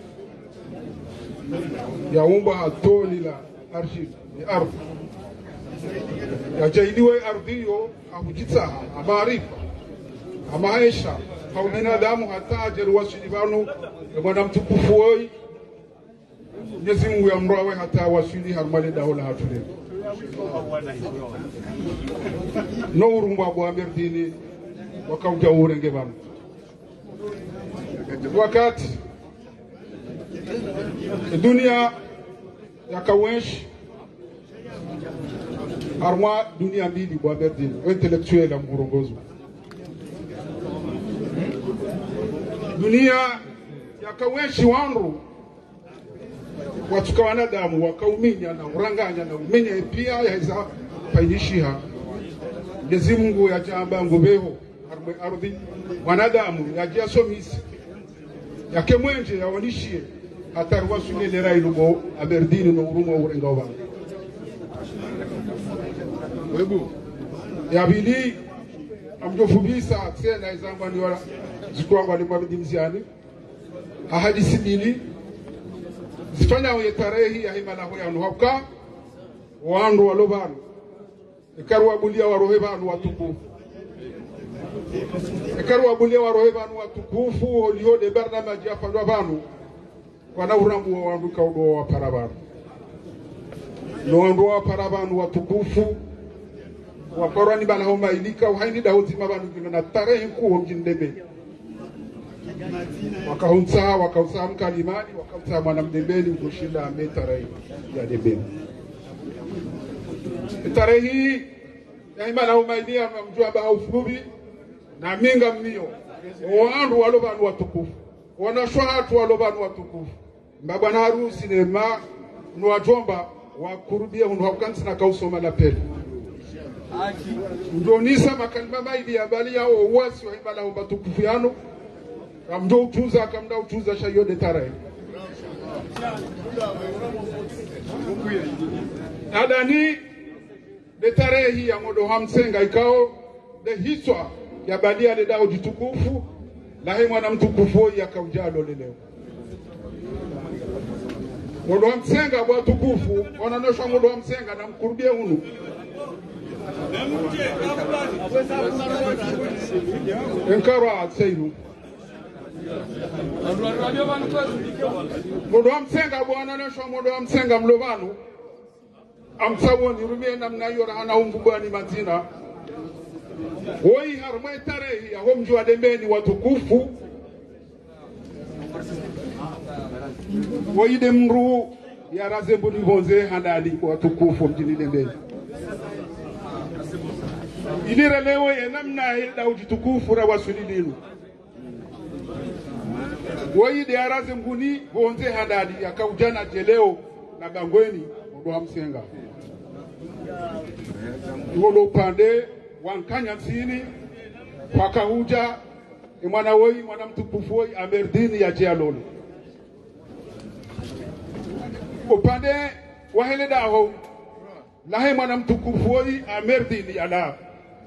yaumba hatoni la arshi ni ardhi yajailiwe ardhiyo ahujitsaha amaarifa amaisha au binadamu hata ajeru wasilibanu mwana mtukufu woi Mwenyezi Mungu yamrawe hata wasili harmale daula hatule no urumba bwa merdini wakauja urenge bamu wakati dunia yakawesh harma dunia mbili bwa merdini intellectuel na mburongozo dunia yakaweshi wanru watuka wanadamu wakauminya na uranganya na umenya pia yaweza painishiha Mwenyezi Mungu yajamba ngubeho harmwe ardhi wanadamu yajia somisi yake mwenje yawanishie hata ruwasule lera ilugo aberdini no urumo urenga oba webu yabili amjofubisa tena izamba ni wala zikuwa wali mabidimziani ahadisi dini zifanya ya tarehe ya himala hoya nuhauka wandu walobanu ikaruwa bulia warohe banu watukufu ikaruwa bulia warohe banu watukufu oliode barnamaji afandwa banu wana urambu wa wandu kaudo wa parabanu no wandu wa parabanu watukufu wakorani bana homa ilika uhaini dahuti mabanu na tarehe kuu mjindebe wakausa mkalimani wakausa mwanamdembeni kushinda tarehe ya debeni tarehe hii ya imana umaidia mjua ba ufubi na minga mnio wandu walobanu watukufu wanashwatu walobanu watukufu mbabana harusi nema nuwajomba wakurubia hundu haukansi na kausoma la peli ndonisa makalima maidi ya bali yao uwasi wa imana watukufu yano kamdo utuza kamda utuza shayo de tarehe adani de tarehe ya modo hamsenga ikao de hiswa ya badia de dao jitukufu la he mwana mtukufu ya kaujalo leo modo hamsenga bwa tukufu wananosha modo hamsenga na mkurubie hunu enkara seiru modo amsenga bwana nesho modo amsenga mlovanu amsawoni rumie namna yora hana umbugani mazina woi harmwe tarehi ya homjwa dembeni watukufu woi demru ya razembo nivonze handali watukufu mjini dembeni ilire lewe ya namna ya ujitukufu ra wasulililu woi de araze mguni bonze handali ya kaujana jeleo na gangweni ndo hamsenga ngolo pande wankanya msini paka huja mwana woi mwana mtukufu woi amerdini ya jealolo upande wahele daho lahe mwana mtukufu woi amerdini ya la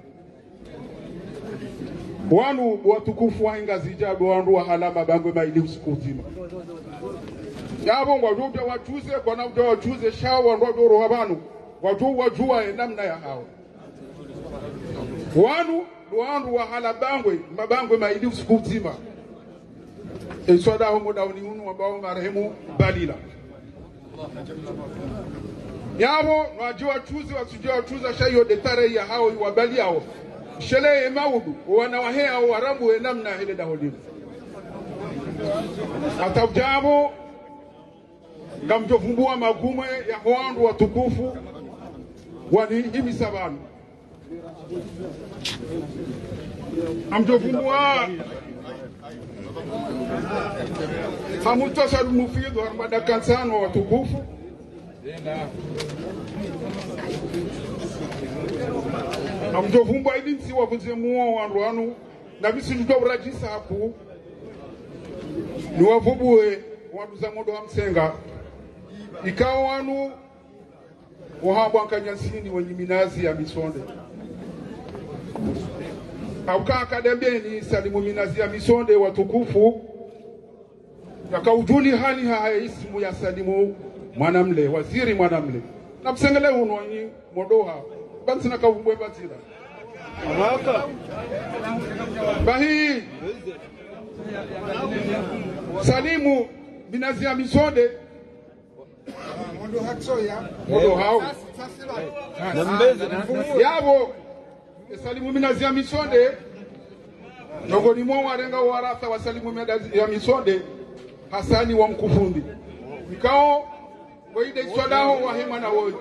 wanu watukufu wahinga zijabu wandu wa halama bangwe maili usiku uzima yabo ngwajuja wachuze kwa na wachuze shawa wandu wajoro habanu wajua namna ya hao wanu luandu wa halabangwe mabangwe maidi usiku mzima eswada homo dauni unu ambao marehemu Balila yabo wajua chuzi wasujua chuza shayo detare ya hao wabali hao shele maudu wana wahea warabu namna ile dahodini atabjabo ngamjovumbua magume ya hoandu watukufu wani himi sabanu amjovumbua hamutosa mufidu armada kansano watukufu amjovumbua idinsi wabuze muo wandu na bisi ndobrajisa haku ni wavubue wandu za modo hamsenga ikawa wanu wahabwa kanyasini wenye minazi ya misonde auka akadembeni salimu minazi ya misonde watukufu yakaujuli hali haisimu ya salimu mwanamle waziri mwanamle na msengele unonyi modoha bansi na kavumbwe batira bahi salimu minazi ya misonde modo hao yabo salimu minazi ya misonde nogoni mwa warenga waratha wa salimu minazi ya misonde Hasani wa mkufundi mikao waide iswadaho wa hema na wote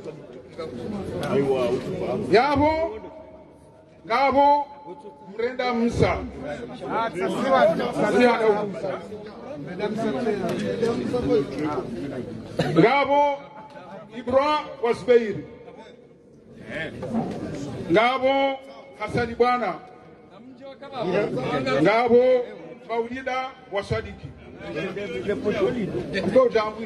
yabo ngabo mrenda Musa ngabo Ibra wa Zubair ngabo Hasani bwana ngabo Maulida wa Sadiki ndo jambo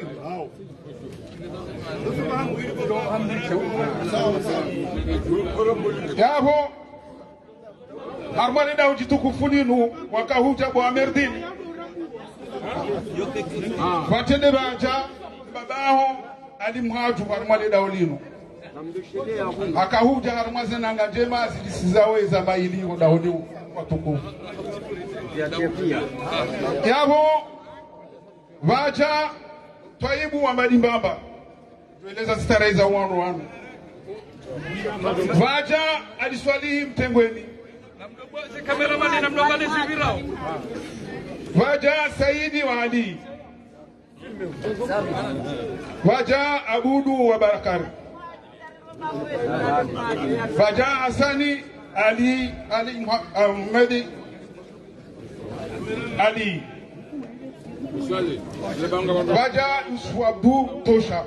yabo armani da ujitukufu ninu wakahuja bwa merdini fatende banja babaho alimhaju armani da olino akahuja armaze nanga njema zilisizaweza maili da olino watukufu yabo vaja twaibu wa madimbamba tueleza starehe za wanu vaja aliswalihi mtengweni vaja Saidi wa Ali vaja Abudu wa Barakari vaja Hasani Ali Ahmedi Ali vaja Yusuf Abdu Tosha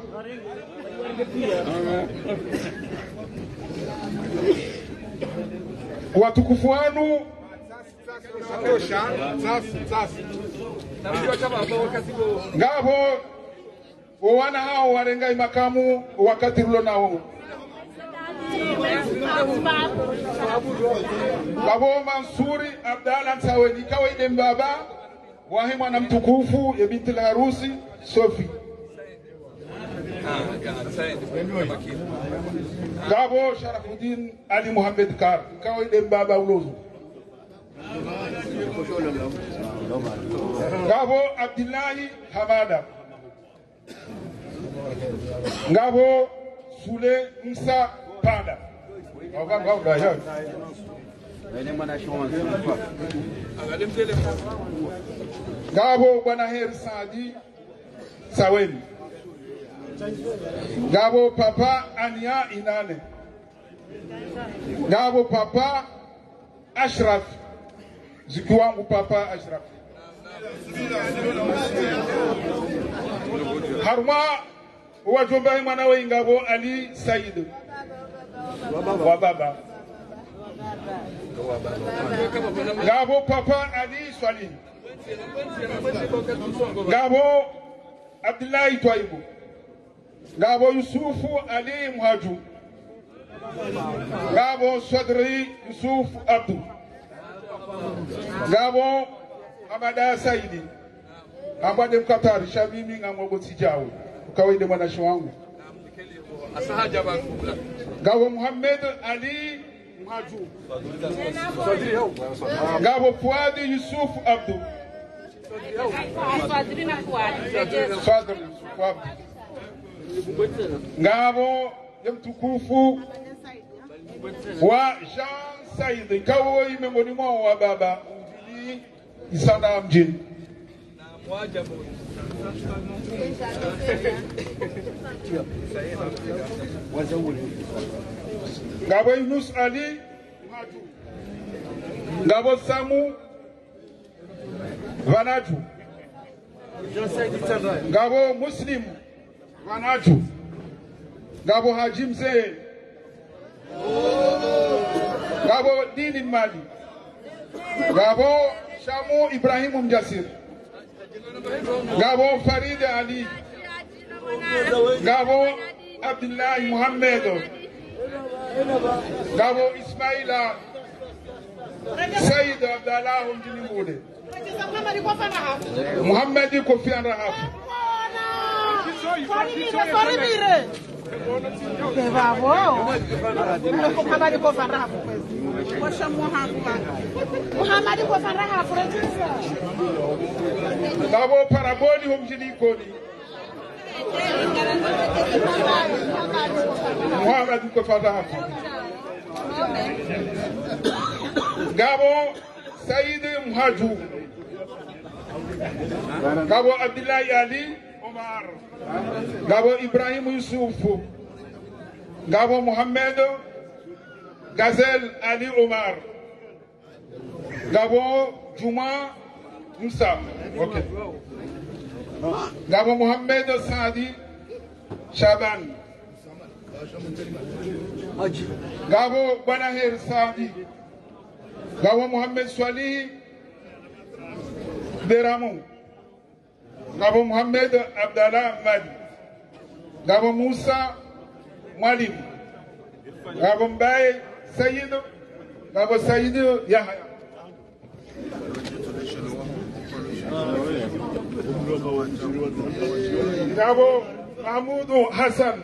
watukufu wanu ngabo wana hao warengai makamu wakati rulo nao Babo Mansuri Abdalla Nsaweni kawaide mbaba wahimwa na mtukufu ya binti la harusi Sofi Gabo Sharafuddin Ali Muhammad Kar kawaide mbaba ulozo Gabo Abdullahi Hamada Gabo Sule Musa Panda Gabo Bwana Heri Saadi Saweni Gabo Papa Ania Inane Gabo Papa Ashraf Zikiwangu Papa Ashraf Haruma wajomba mwanawe Ngabo Ali Said wa baba Ngabo Papa Ali Swali Ngabo Abdullahi Twaibu Ngabo Yusufu Ali Muhaju Ngabo Sadri Yusuf Abdu Ngabo Amada Saidi Ambade Mkatari Shabimi Ngamogo Sijawe ukawaide mwanashi wangu Ngabo Muhammad Ali Mhaju ngabo Fuadi Yusuf Abdu Fadri ngabo mtukufu wa Jean Said kawo miongoni mwao wa baba mjini Isanda mjini ngabo Yunus Ali Mhaju ngabo Samu Vanaju ngabo Muslim Vanaju ngabo Haji Mzee ngabo Dini Mali ngabo Shamu Ibrahim Mjasir ngabo Farid Ali ngabo Abdullah Muhammad ngabo Ismaila Said Abdallah Mjinimude Muhammad Kofi Rahaf ngabo Paraboli Mjinikoni Muhammad Kofi Rahaf ngabo Said Mhaju ngabo Abdullah Ali Omar ngabo Ibrahim Yusuf ngabo Muhammad Gazel Ali Omar ngabo Juma Musa okay ngabo Muhammad Saadi Shaban ngabo Banahir Saadi ngabo Muhammad Swali Deramu ngabo Muhammad Abdallah Ahmad ngabo Musa Mwalim ngabo Mbaye Sayyid ngabo Sayyid Yahya ngabo Mahmudu Hassan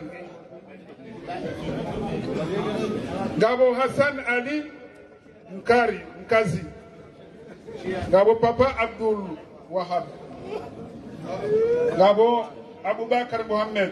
ngabo Hassan Ali Mkazi ngabo Papa Abdul Wahab ngabo Abubakar Muhammad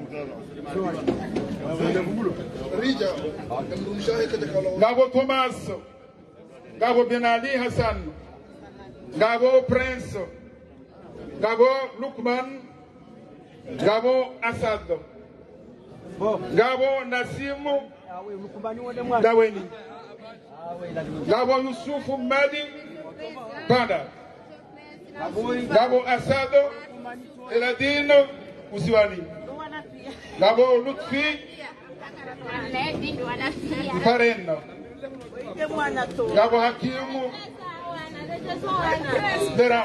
ngabo Thomas ngabo Ben Ali Hassan ngabo Prince ngabo Lukman ngabo Asad ngabo Nasimu Daweni ngabo Yusufu Madi Panda ngabo Asado Eladino Usiwani ngabo Lutfi Pareno ngabo Hakimu Dera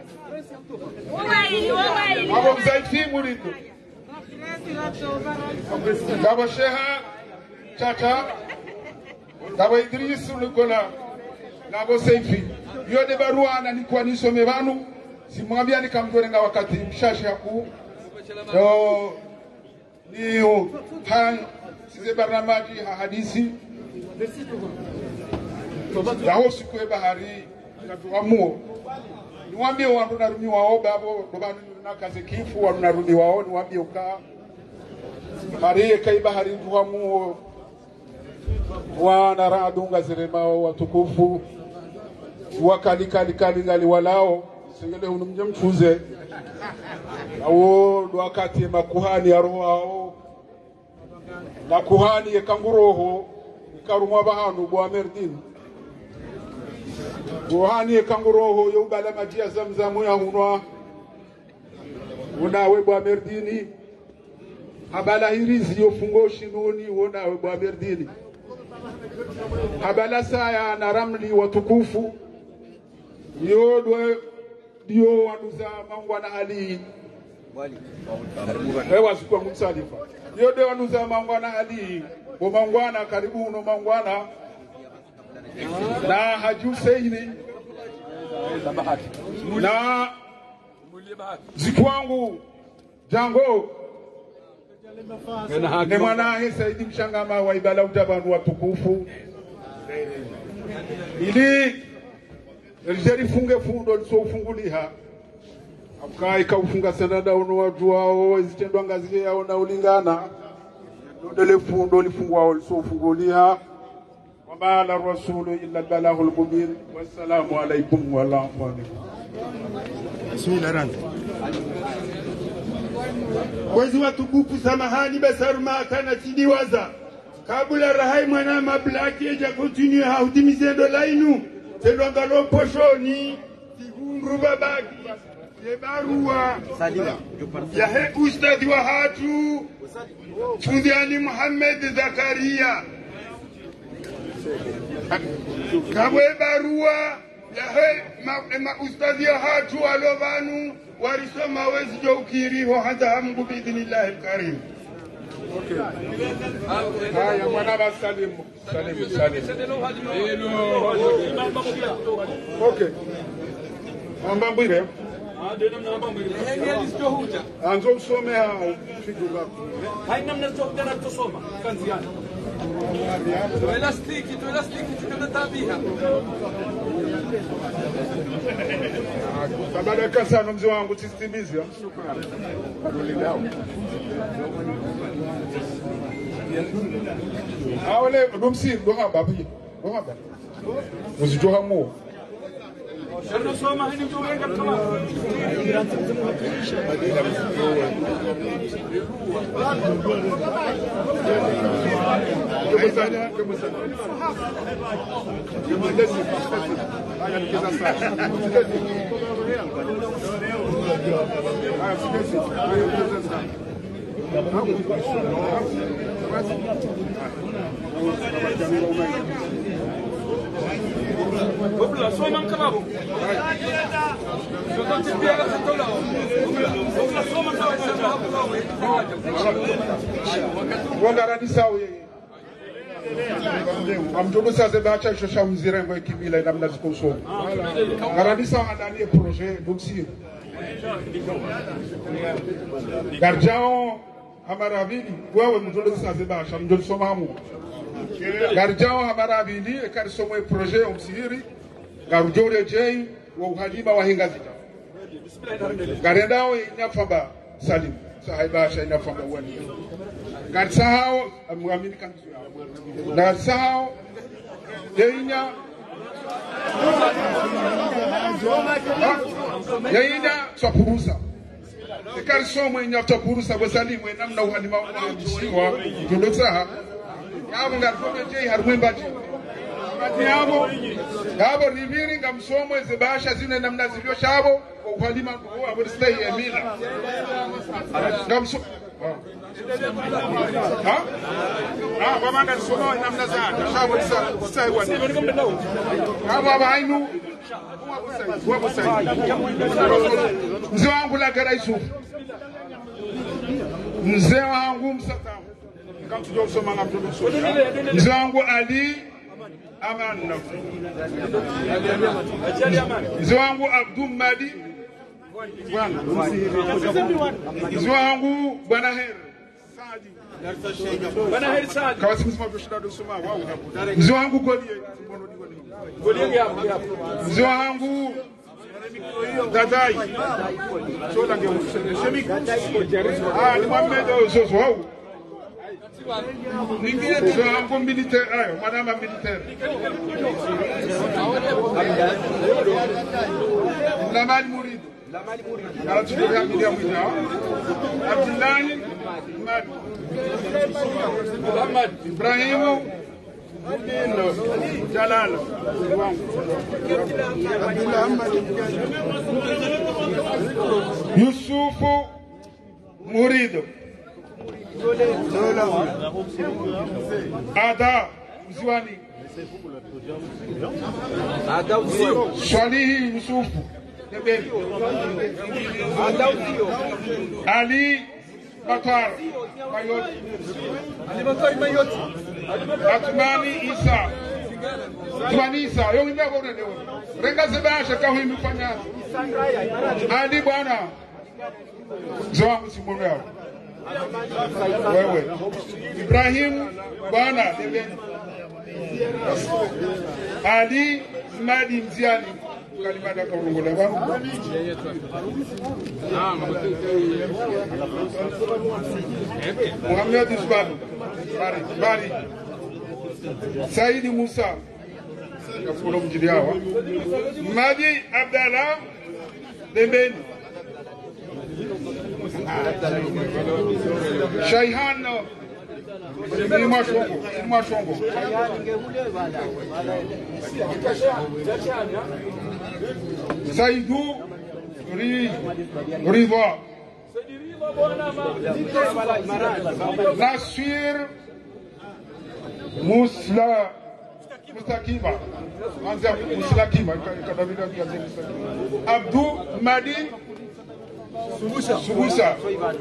ngabo Mzaifi Muridu ngabo Sheha Chacha ngabo Idrisu Lukola ngabo Seifi yode barua nalikuwa nisome vanu simwambia nikamtorenga wakati mshasha ku ni size barnamaji hadisi yaho siku bahari natuamuo niwaambie wandu narudi wao babo dobani na kaze kifu wandu narudi wao niwaambie uka hari kai bahari tuamuo wana radunga ziremao watukufu wakali ngali walao singele unumje mchuze awo wakati makuhani ya roho hao na kuhani ya kanguroho karumwa bahanu bwa merdin kuhani ya kanguroho yubala majia zamzamu ya hunwa unawe bwa merdini habala hirizi yofungo shinoni unawe bwa merdini habala saya na ramli watukufu yodwe dio wanuza mangwana ali ewa sikwa msalifa yodwe wanuza mangwana ali bo mangwana karibu no mangwana na Haji Huseini na zikwangu jango ne mwana Saidi Mshangama wa ibala utabanu watukufu ili rijerifunge fundo lisofunguliha akai kaufunga sanada ono watu wao zitendwa ngazi yao na ulingana dole fundo lifungwa lisofunguliha wama la rasulu illa balahul mubin wassalamu alaikum wa rahmatullahi. Bismillah. Wezi watukufu samahani basarma kana tidiwaza kabula rahai mwana mablaki eja continue haudimizendo lainu tendo ngalo poshoni tigundru babaki ye barua ya he ustadhi wa hatu Fundiani Muhammad Zakaria kabwe barua ya he ustadhi ya hatu alobanu warisoma wezi joukiriho hata hamgu biidhnillahi alkarim. Haya mwana basalimu salimu. Okay. Ambambwire. Anzo usome hao figura. Haina mnazokutana tusoma kanziana. Elastiki tukana tabiha. Tabaraka sana mzee wangu tisitimizi. Awale domsi doha babi. Doha babi. Usijoha mo. Shano soma hini tuwenga kama. Bobla soma mkababu. Sokote pia katola. Bobla soma mkababu. Wanda radisawi. Amtodo sasa bacha shosha mzirengo ikibila namna zikosoma. Radisa andani projet domsi. Garjao Hamarabili wewe mtodo sasa bacha mtodo somamu. Garjao Hamarabili ekarisomo projet omsiri garujore jei wa uhadima wa hingazita. Garendao inyafamba salim sahibasha inyafamba wani. Garsahao amuamini kanzu. Garsahao yeinya twapurusa ekarisomo inya twapurusa wasalimu namna uhadima wa msiwa jodotsaha yabo ngarfobe jei harwembaji Gabo riviri ngamsomo ezebasha zine namna zilio shabo uhalima kwa abudistai emila ngamso kwa manda somo namna zana shabo distai wani gabo abainu mzee wangu la garaisu mzee wangu msatamu ngamtujo soma ngamtujo soma mzee wangu Ali Aman mzee wangu Abdul Madi bwana mzee wangu bwana Heri Saadi bwana Heri Saadi kwa siku zima tushida dosoma wao mzee wangu Golie mzee wangu Dadai sola nge shemik ni Mohamed Zozo wao mzee wangu militaire ayo madama militaire Lamali Murid Aratukuria milia mwina Abdullahi Muhammad Ibrahimu Jalal Yusufu Murido Ada Mziwani Ada Uzio Swalihi Yusufu Nebeli Ada Uzio Ali Batar Mayoti Ali Batar Mayoti Atmani Isa Atmani Isa Yongi mbako unedewe Renga Zebasha kahu imifanya Ali bwana Zoangu simbome yao wewe Ibrahim bwana debeni Ali Madi Mziani kalimada karongola wangu Muhammad Isbadu Bari Saidi Musa kafulo mjili hawa Madi Abdallah Dembeni Shaihan Mwashongo Saidou Riva Nasir Mustakiba Abdou Madi Subusa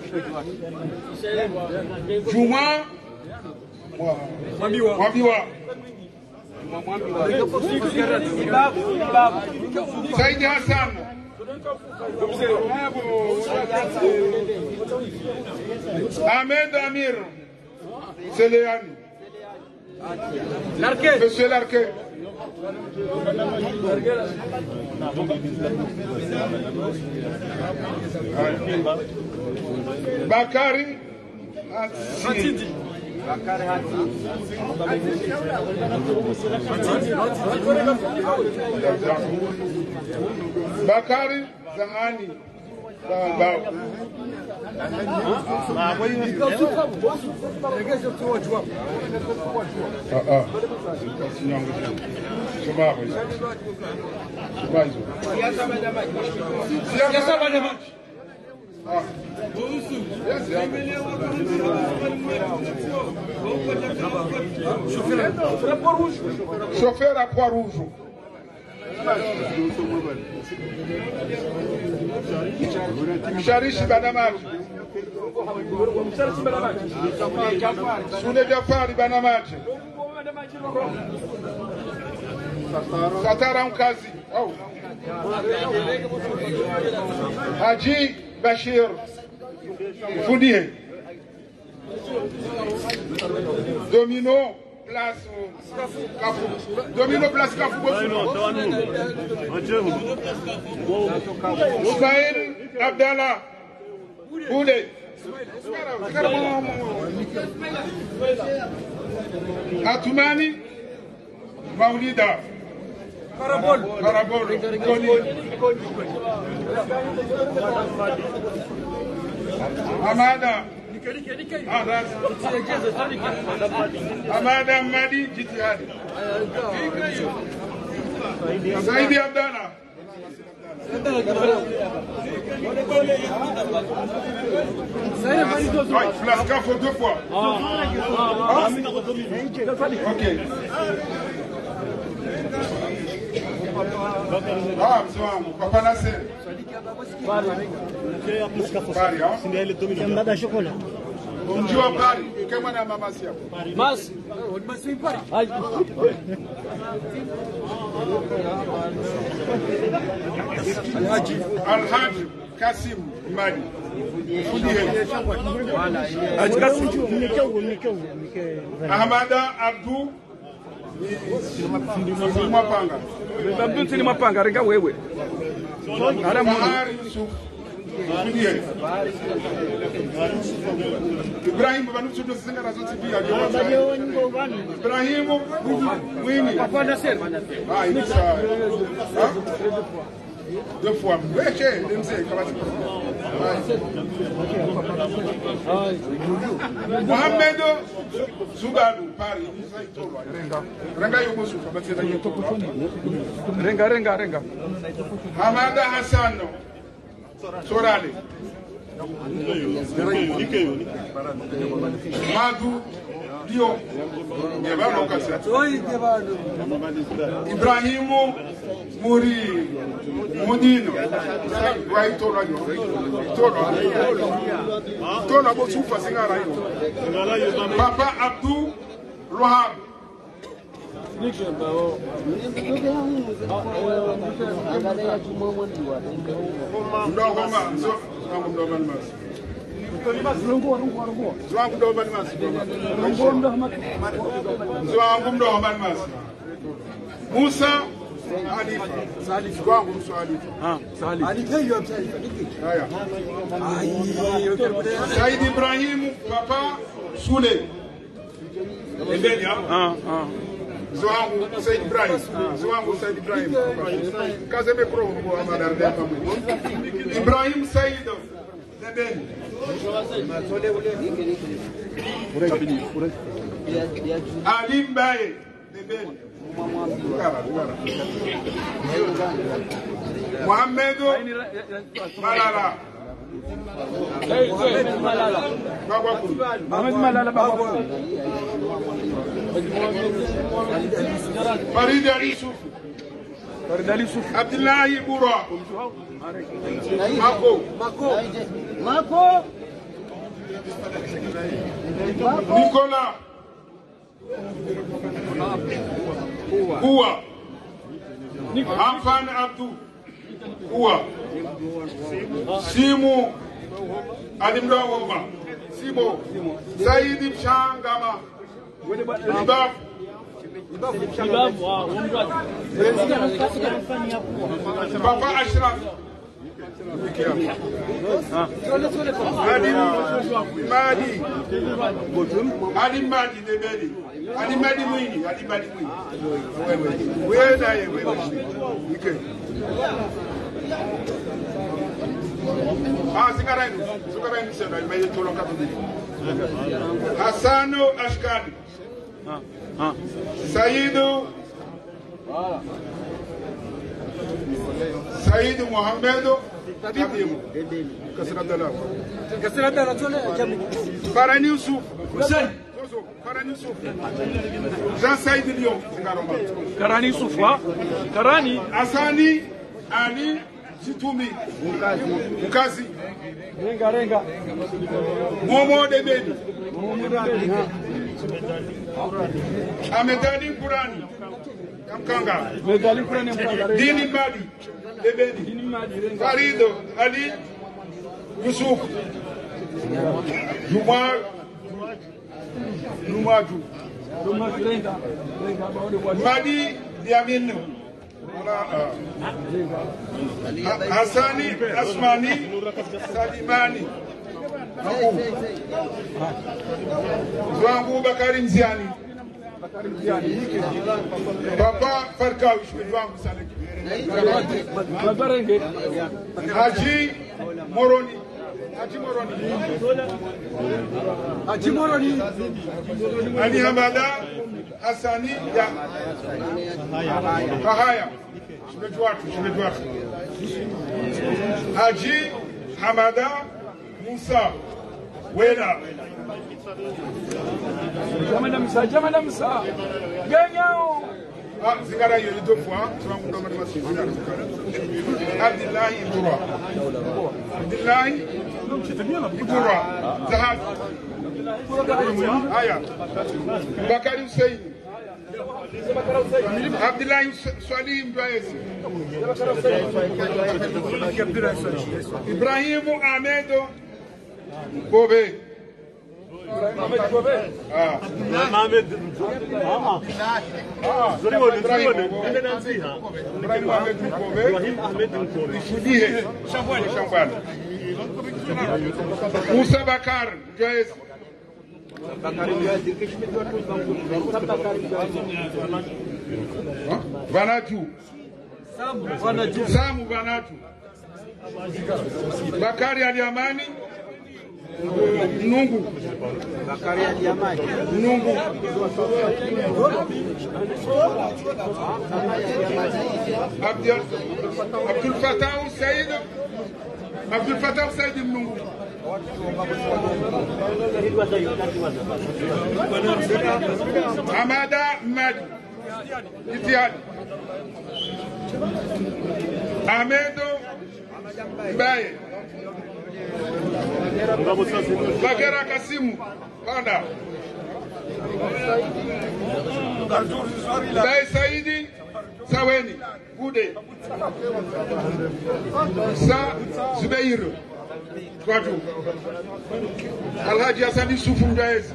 Juma Mwambiwa Saidi Hassan Ahmed Amir Seleani Monsieur Larquet Bakari Hatidi Bakari Zahani Chauffeur à Croix-Rouge. Msharishi Banamaji. Sule Jafari Banamaji. Satara Mkazi. Oh. Haji Bashir. Foudier. Domino place Kafou. Domino place Kafou. Ismaël Abdallah. Boulé. Atoumani Maoulida. Karabol. Amada. Amada Madi Jitihadi. Saidi Abdallah. Flasca faut 2 fois. Ok. Ah, Papa Nasser. Bari, hein? chocolat. Unjua Bari, kama na mama sia. Mas. Alhaji Kasim Madi. Ahmada Abdou Mwapanga. Abdou Mwapanga, rega wewe. Bahar Yusuf. Ibrahim Banuchu do zinga na zote pia. Ibrahim Mwini. Papa Nasser. Ah, il ça. 2 fois. Weche, demse kabati. Mohamed Zugadu Paris. Renga yuko sufa batenda yetoko. Renga. Hamada Hassan. Sorale. Madu Dio. Yebano kasa. Ibrahimu Muri Munino. Right to Tola bo sufa singara yo. Papa Abdou Lohab. Zwangu ndo Omar Masi. Zwangu ndo Omar Masi. Musa Alifa. Zwangu Musa Alifa. Haya. Said Ibrahim Papa Sule. Endeni hapo. Zwangu Said Ibrahim. Zwangu Said Ibrahim. Kaze mekro kwa madarada hapa. Ibrahim Said. Endeni. Ali Mbaye. Endeni. Mohamed Malala. Mohamed Malala Baba. Farid Ali Yusuf. Farid Ali Yusuf. Abdullahi Bura. Mako. Nicolas. Uwa. Afan Abdu. Uwa. Simu Alimdawoma. Simo Saidi Mshangama. Papa Ashraf. Ali Madi Nebeli. Ali Madi Mwini. Ali Madi Mwini. Wewe naye wewe. Zikaraini sema imeje toloka tudini. Hassano Ashkani. Saidu Mohamedo Tabimu. Kasira Dala tole jamii. Farani Yusuf. Farani Yusuf. Jean Said Lyon Ngaroma. Karani Yusuf wa? Karani Asani Ali Situmi Mukazi Renga Momo Debeni Amedali Kurani Kamkanga Medali Kurani Mkanga Dini Madi Debeni Farido Ali Yusuf Lumaju Madi Diaminu Hassani Asmani Salimani Zwangu Bakari Mziani Papa Farkawi Zwangu Saleki Haji Moroni Ali Hamada Hassani ya Kahaya Shimetuatu Haji Hamada Musa Wena Jamana Musa Ganyao Zingara yo deux fois Zwangu ndo mali masi zingara Abdullahi Ibura Abdullahi Ibura Zahad Aya Bakari Hussein Abdullahi Salim Baezi Ibrahim Ahmedo Bobe Ahmed Bobe. Ahmed. Musa Bakar Joyce Vanatu Samu Vanatu Bakari Aliamani Nungu Bakari Aliamani Nungu Abdul Fattah Said Abdul Fattah Said Nungu Hamada Madi Itiad Ahmedo Mbaye Bagera Kasimu Panda Mbaye Saidi Saweni Gude Sa Zubeir Kwaju. Alhaji Hassan Yusufu Mjaezi.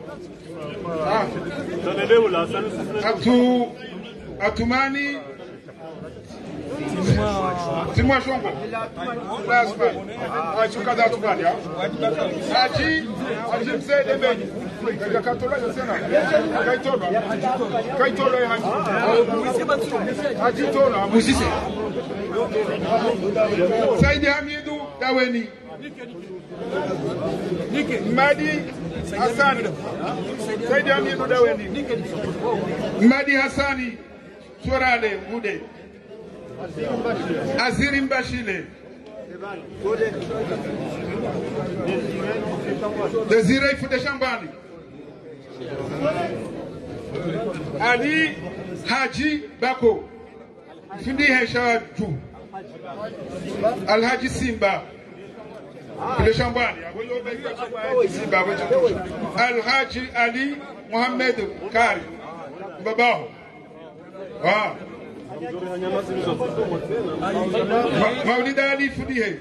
Atumani Timwa Shongo. Last man. Achuka da Atumani. Aji Mzee Debeni. Katola Yosena. Kaitola Haji. Haji Tola. Musise. Saidi Hamidu Daweni. Madi Hassani. Saidi Hamidu Daweni. Madi Hassani. Sorale Gude. Aziri Mbashile. Desire Fude Shambani. Ali Haji Bako. Fundi Heshaju. Alhaji Simba. Fude Shambani. Simba. Alhaji Ali Muhammad Kari. Babaho. Maulida Ali Fudihe.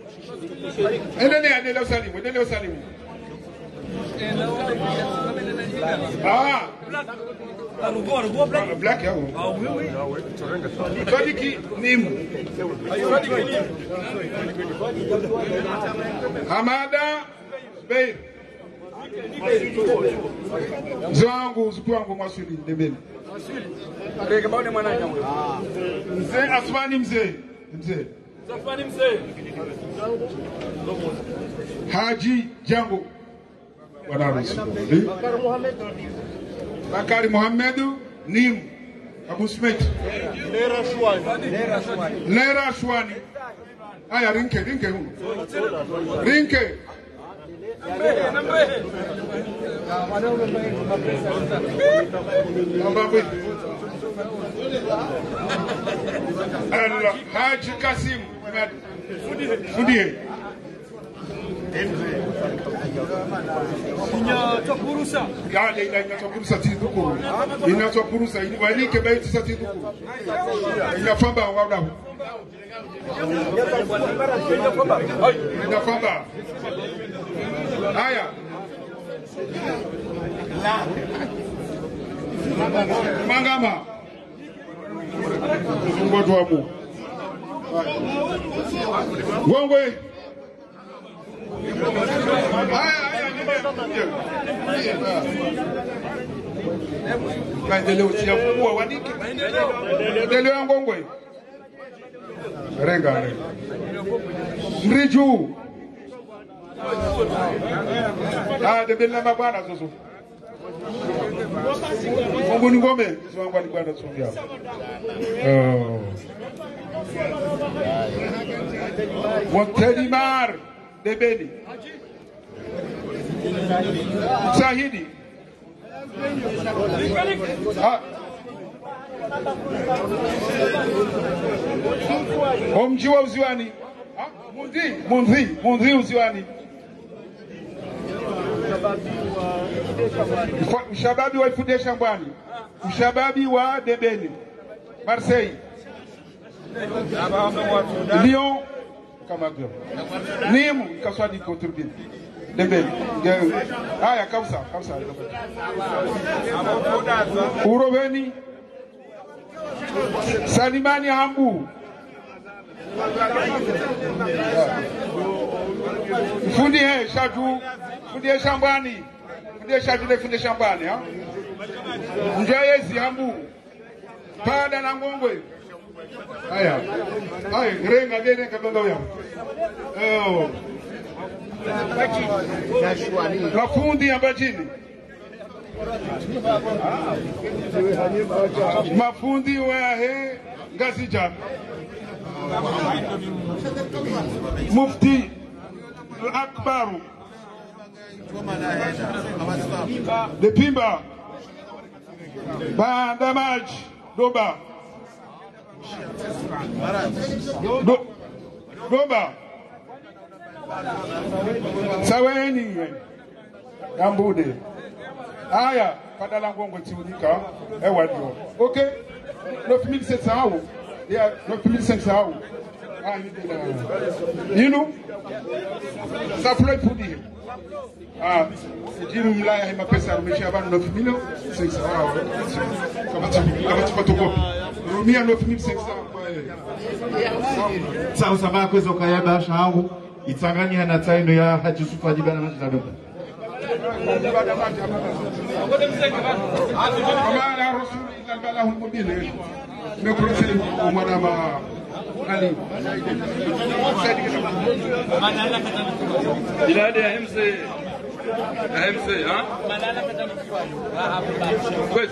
Endele Salimu. Black yao. Sadiki Nimu. Hamada Bey. Zuangu Masuli Debeli. Mzee Asmani Mzee. Asmani Mzee. Haji Jango. Bakari Muhammedu Nim. Abu Smith. Lera Shwani. Aya Rinke. Haji Kasim Fudihe. Inatopurusa. Yale inatopurusa tiduku. Inatopurusa walike baiti satiduku. Inafamba wada. Inafamba. Haya. Mangama. Ngoto wabu. Ngongwe. Maendeleo ya kuwa waniki. Maendeleo ya Ngongwe. Renga. Mriju. Debela mabwana zozo. Mungu ni ngome, wangu alikuwa Sofia. Montelimar Debeli. Sahidi. Omjiwa uziwani. Mundhi uziwani. Mshababi wa Fude Shambani. Mshababi wa Debeli. Marseille. Lyon Kamagyo. Nimu Kaswadi Koturbin. Debeli. Haya Kamsa. Uroveni. Salimani Hambu. Fudihe Shaju. Fudihe Shambani. Fudihe Shambani. Njayezi Hambu. Pada na Ngongwe. Haya. Renga gene kabanga yao. Mafundi ya bajini. Mafundi wa he Ngazija. Mufti Akbaru. De Pimba. Bandamaj Doba. Doba. Saweni Ambude. Aya Padala Ngongwe tiudika ewa ndio. Okay? 9700 ya 9500 nino safuloi pudi jiru mlaya hima pesa rumeshia bano 9,500 kama tufotokopi rumia 9,500 Sao sama kwezo kayaba shangu itangani hana taino ya Haji Yusuf ajibana majina dogo. Kama la rasul illa balahul mubin. Mekuruseli umwana ma Ali. Ila de hamse ha? Kwes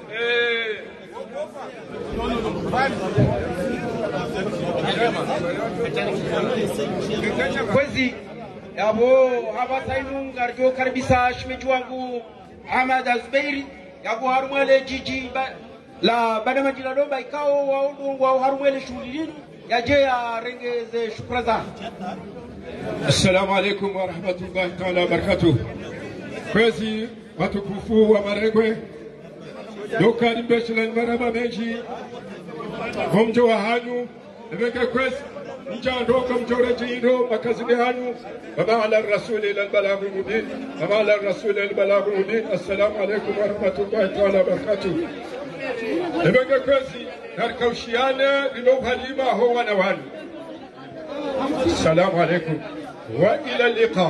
kwezi yabo habatainu ngarjo karbisa shmeji wangu Ahmad Azbeiri yabo harumwele jiji la bana majina domba ikao waundu wa harumwele shughulini yaje ya rengeze shukraza. Assalamu alaikum wa rahmatullahi ta'ala wa barakatuh. Kwezi watukufu wa Maregwe dokari mbeshila marama meji homjo wa hanyu ebeke kwezi njandoka mjore jindo makazini hanyu wama ala rasuli ila albalaghu mubin wama ala rasuli ila albalaghu mubin. Assalamu alaikum wa rahmatullahi ta'ala wa barakatuh. Ebeke kwezi narkaushiane ilo halima ho wana wanu. Assalamu alaikum wa ila liqa.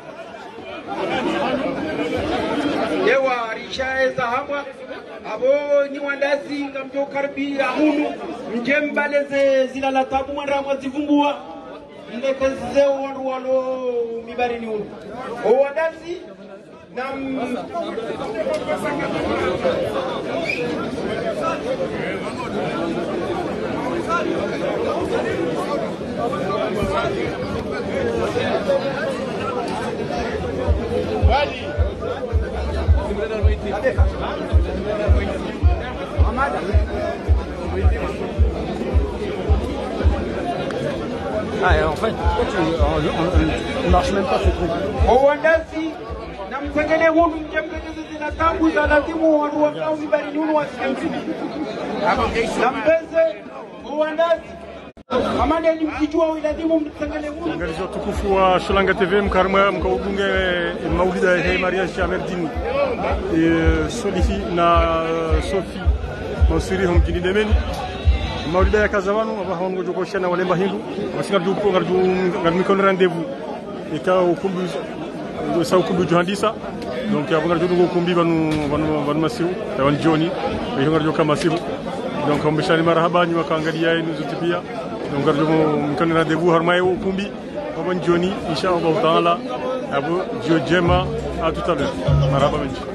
Yewa rishae zahamwa abo ni wandazi ngamjo karbi ahunu njembaleze zilala tabu mwanda mwazivumbua ndekeze wandu walo mibarini unu o wandazi nam Wali en fait, on marche même pas ce truc. Owandazi na mtengene hunu njemkeze zina tabu za lazimu wandu wakao mibarini unu wasikemzi na mbeze owandazi amande ni mkijua wilazimu mtengene hunu Ngalizo tukufu wa Shulanga TV mkarma mkaubunge maulida ya Maria Shamerdini Solifi na Sofi Monsiri homjini demeni maulida ya kazawanu abaho ngo jokoshana walemba hindu wasinga juko ngardu kon rendez-vous ika ukumbi sa ukumbi johandisa donc ya bunga juko ukumbi banu masiru tawan joni be ngardu kama masiru donc mbishani marhaba ni wakangalia inu zutipia donc ngardu kon rendez-vous harmay ukumbi baban joni inshallah taala abu jojema à tout à l'heure marhaba benji.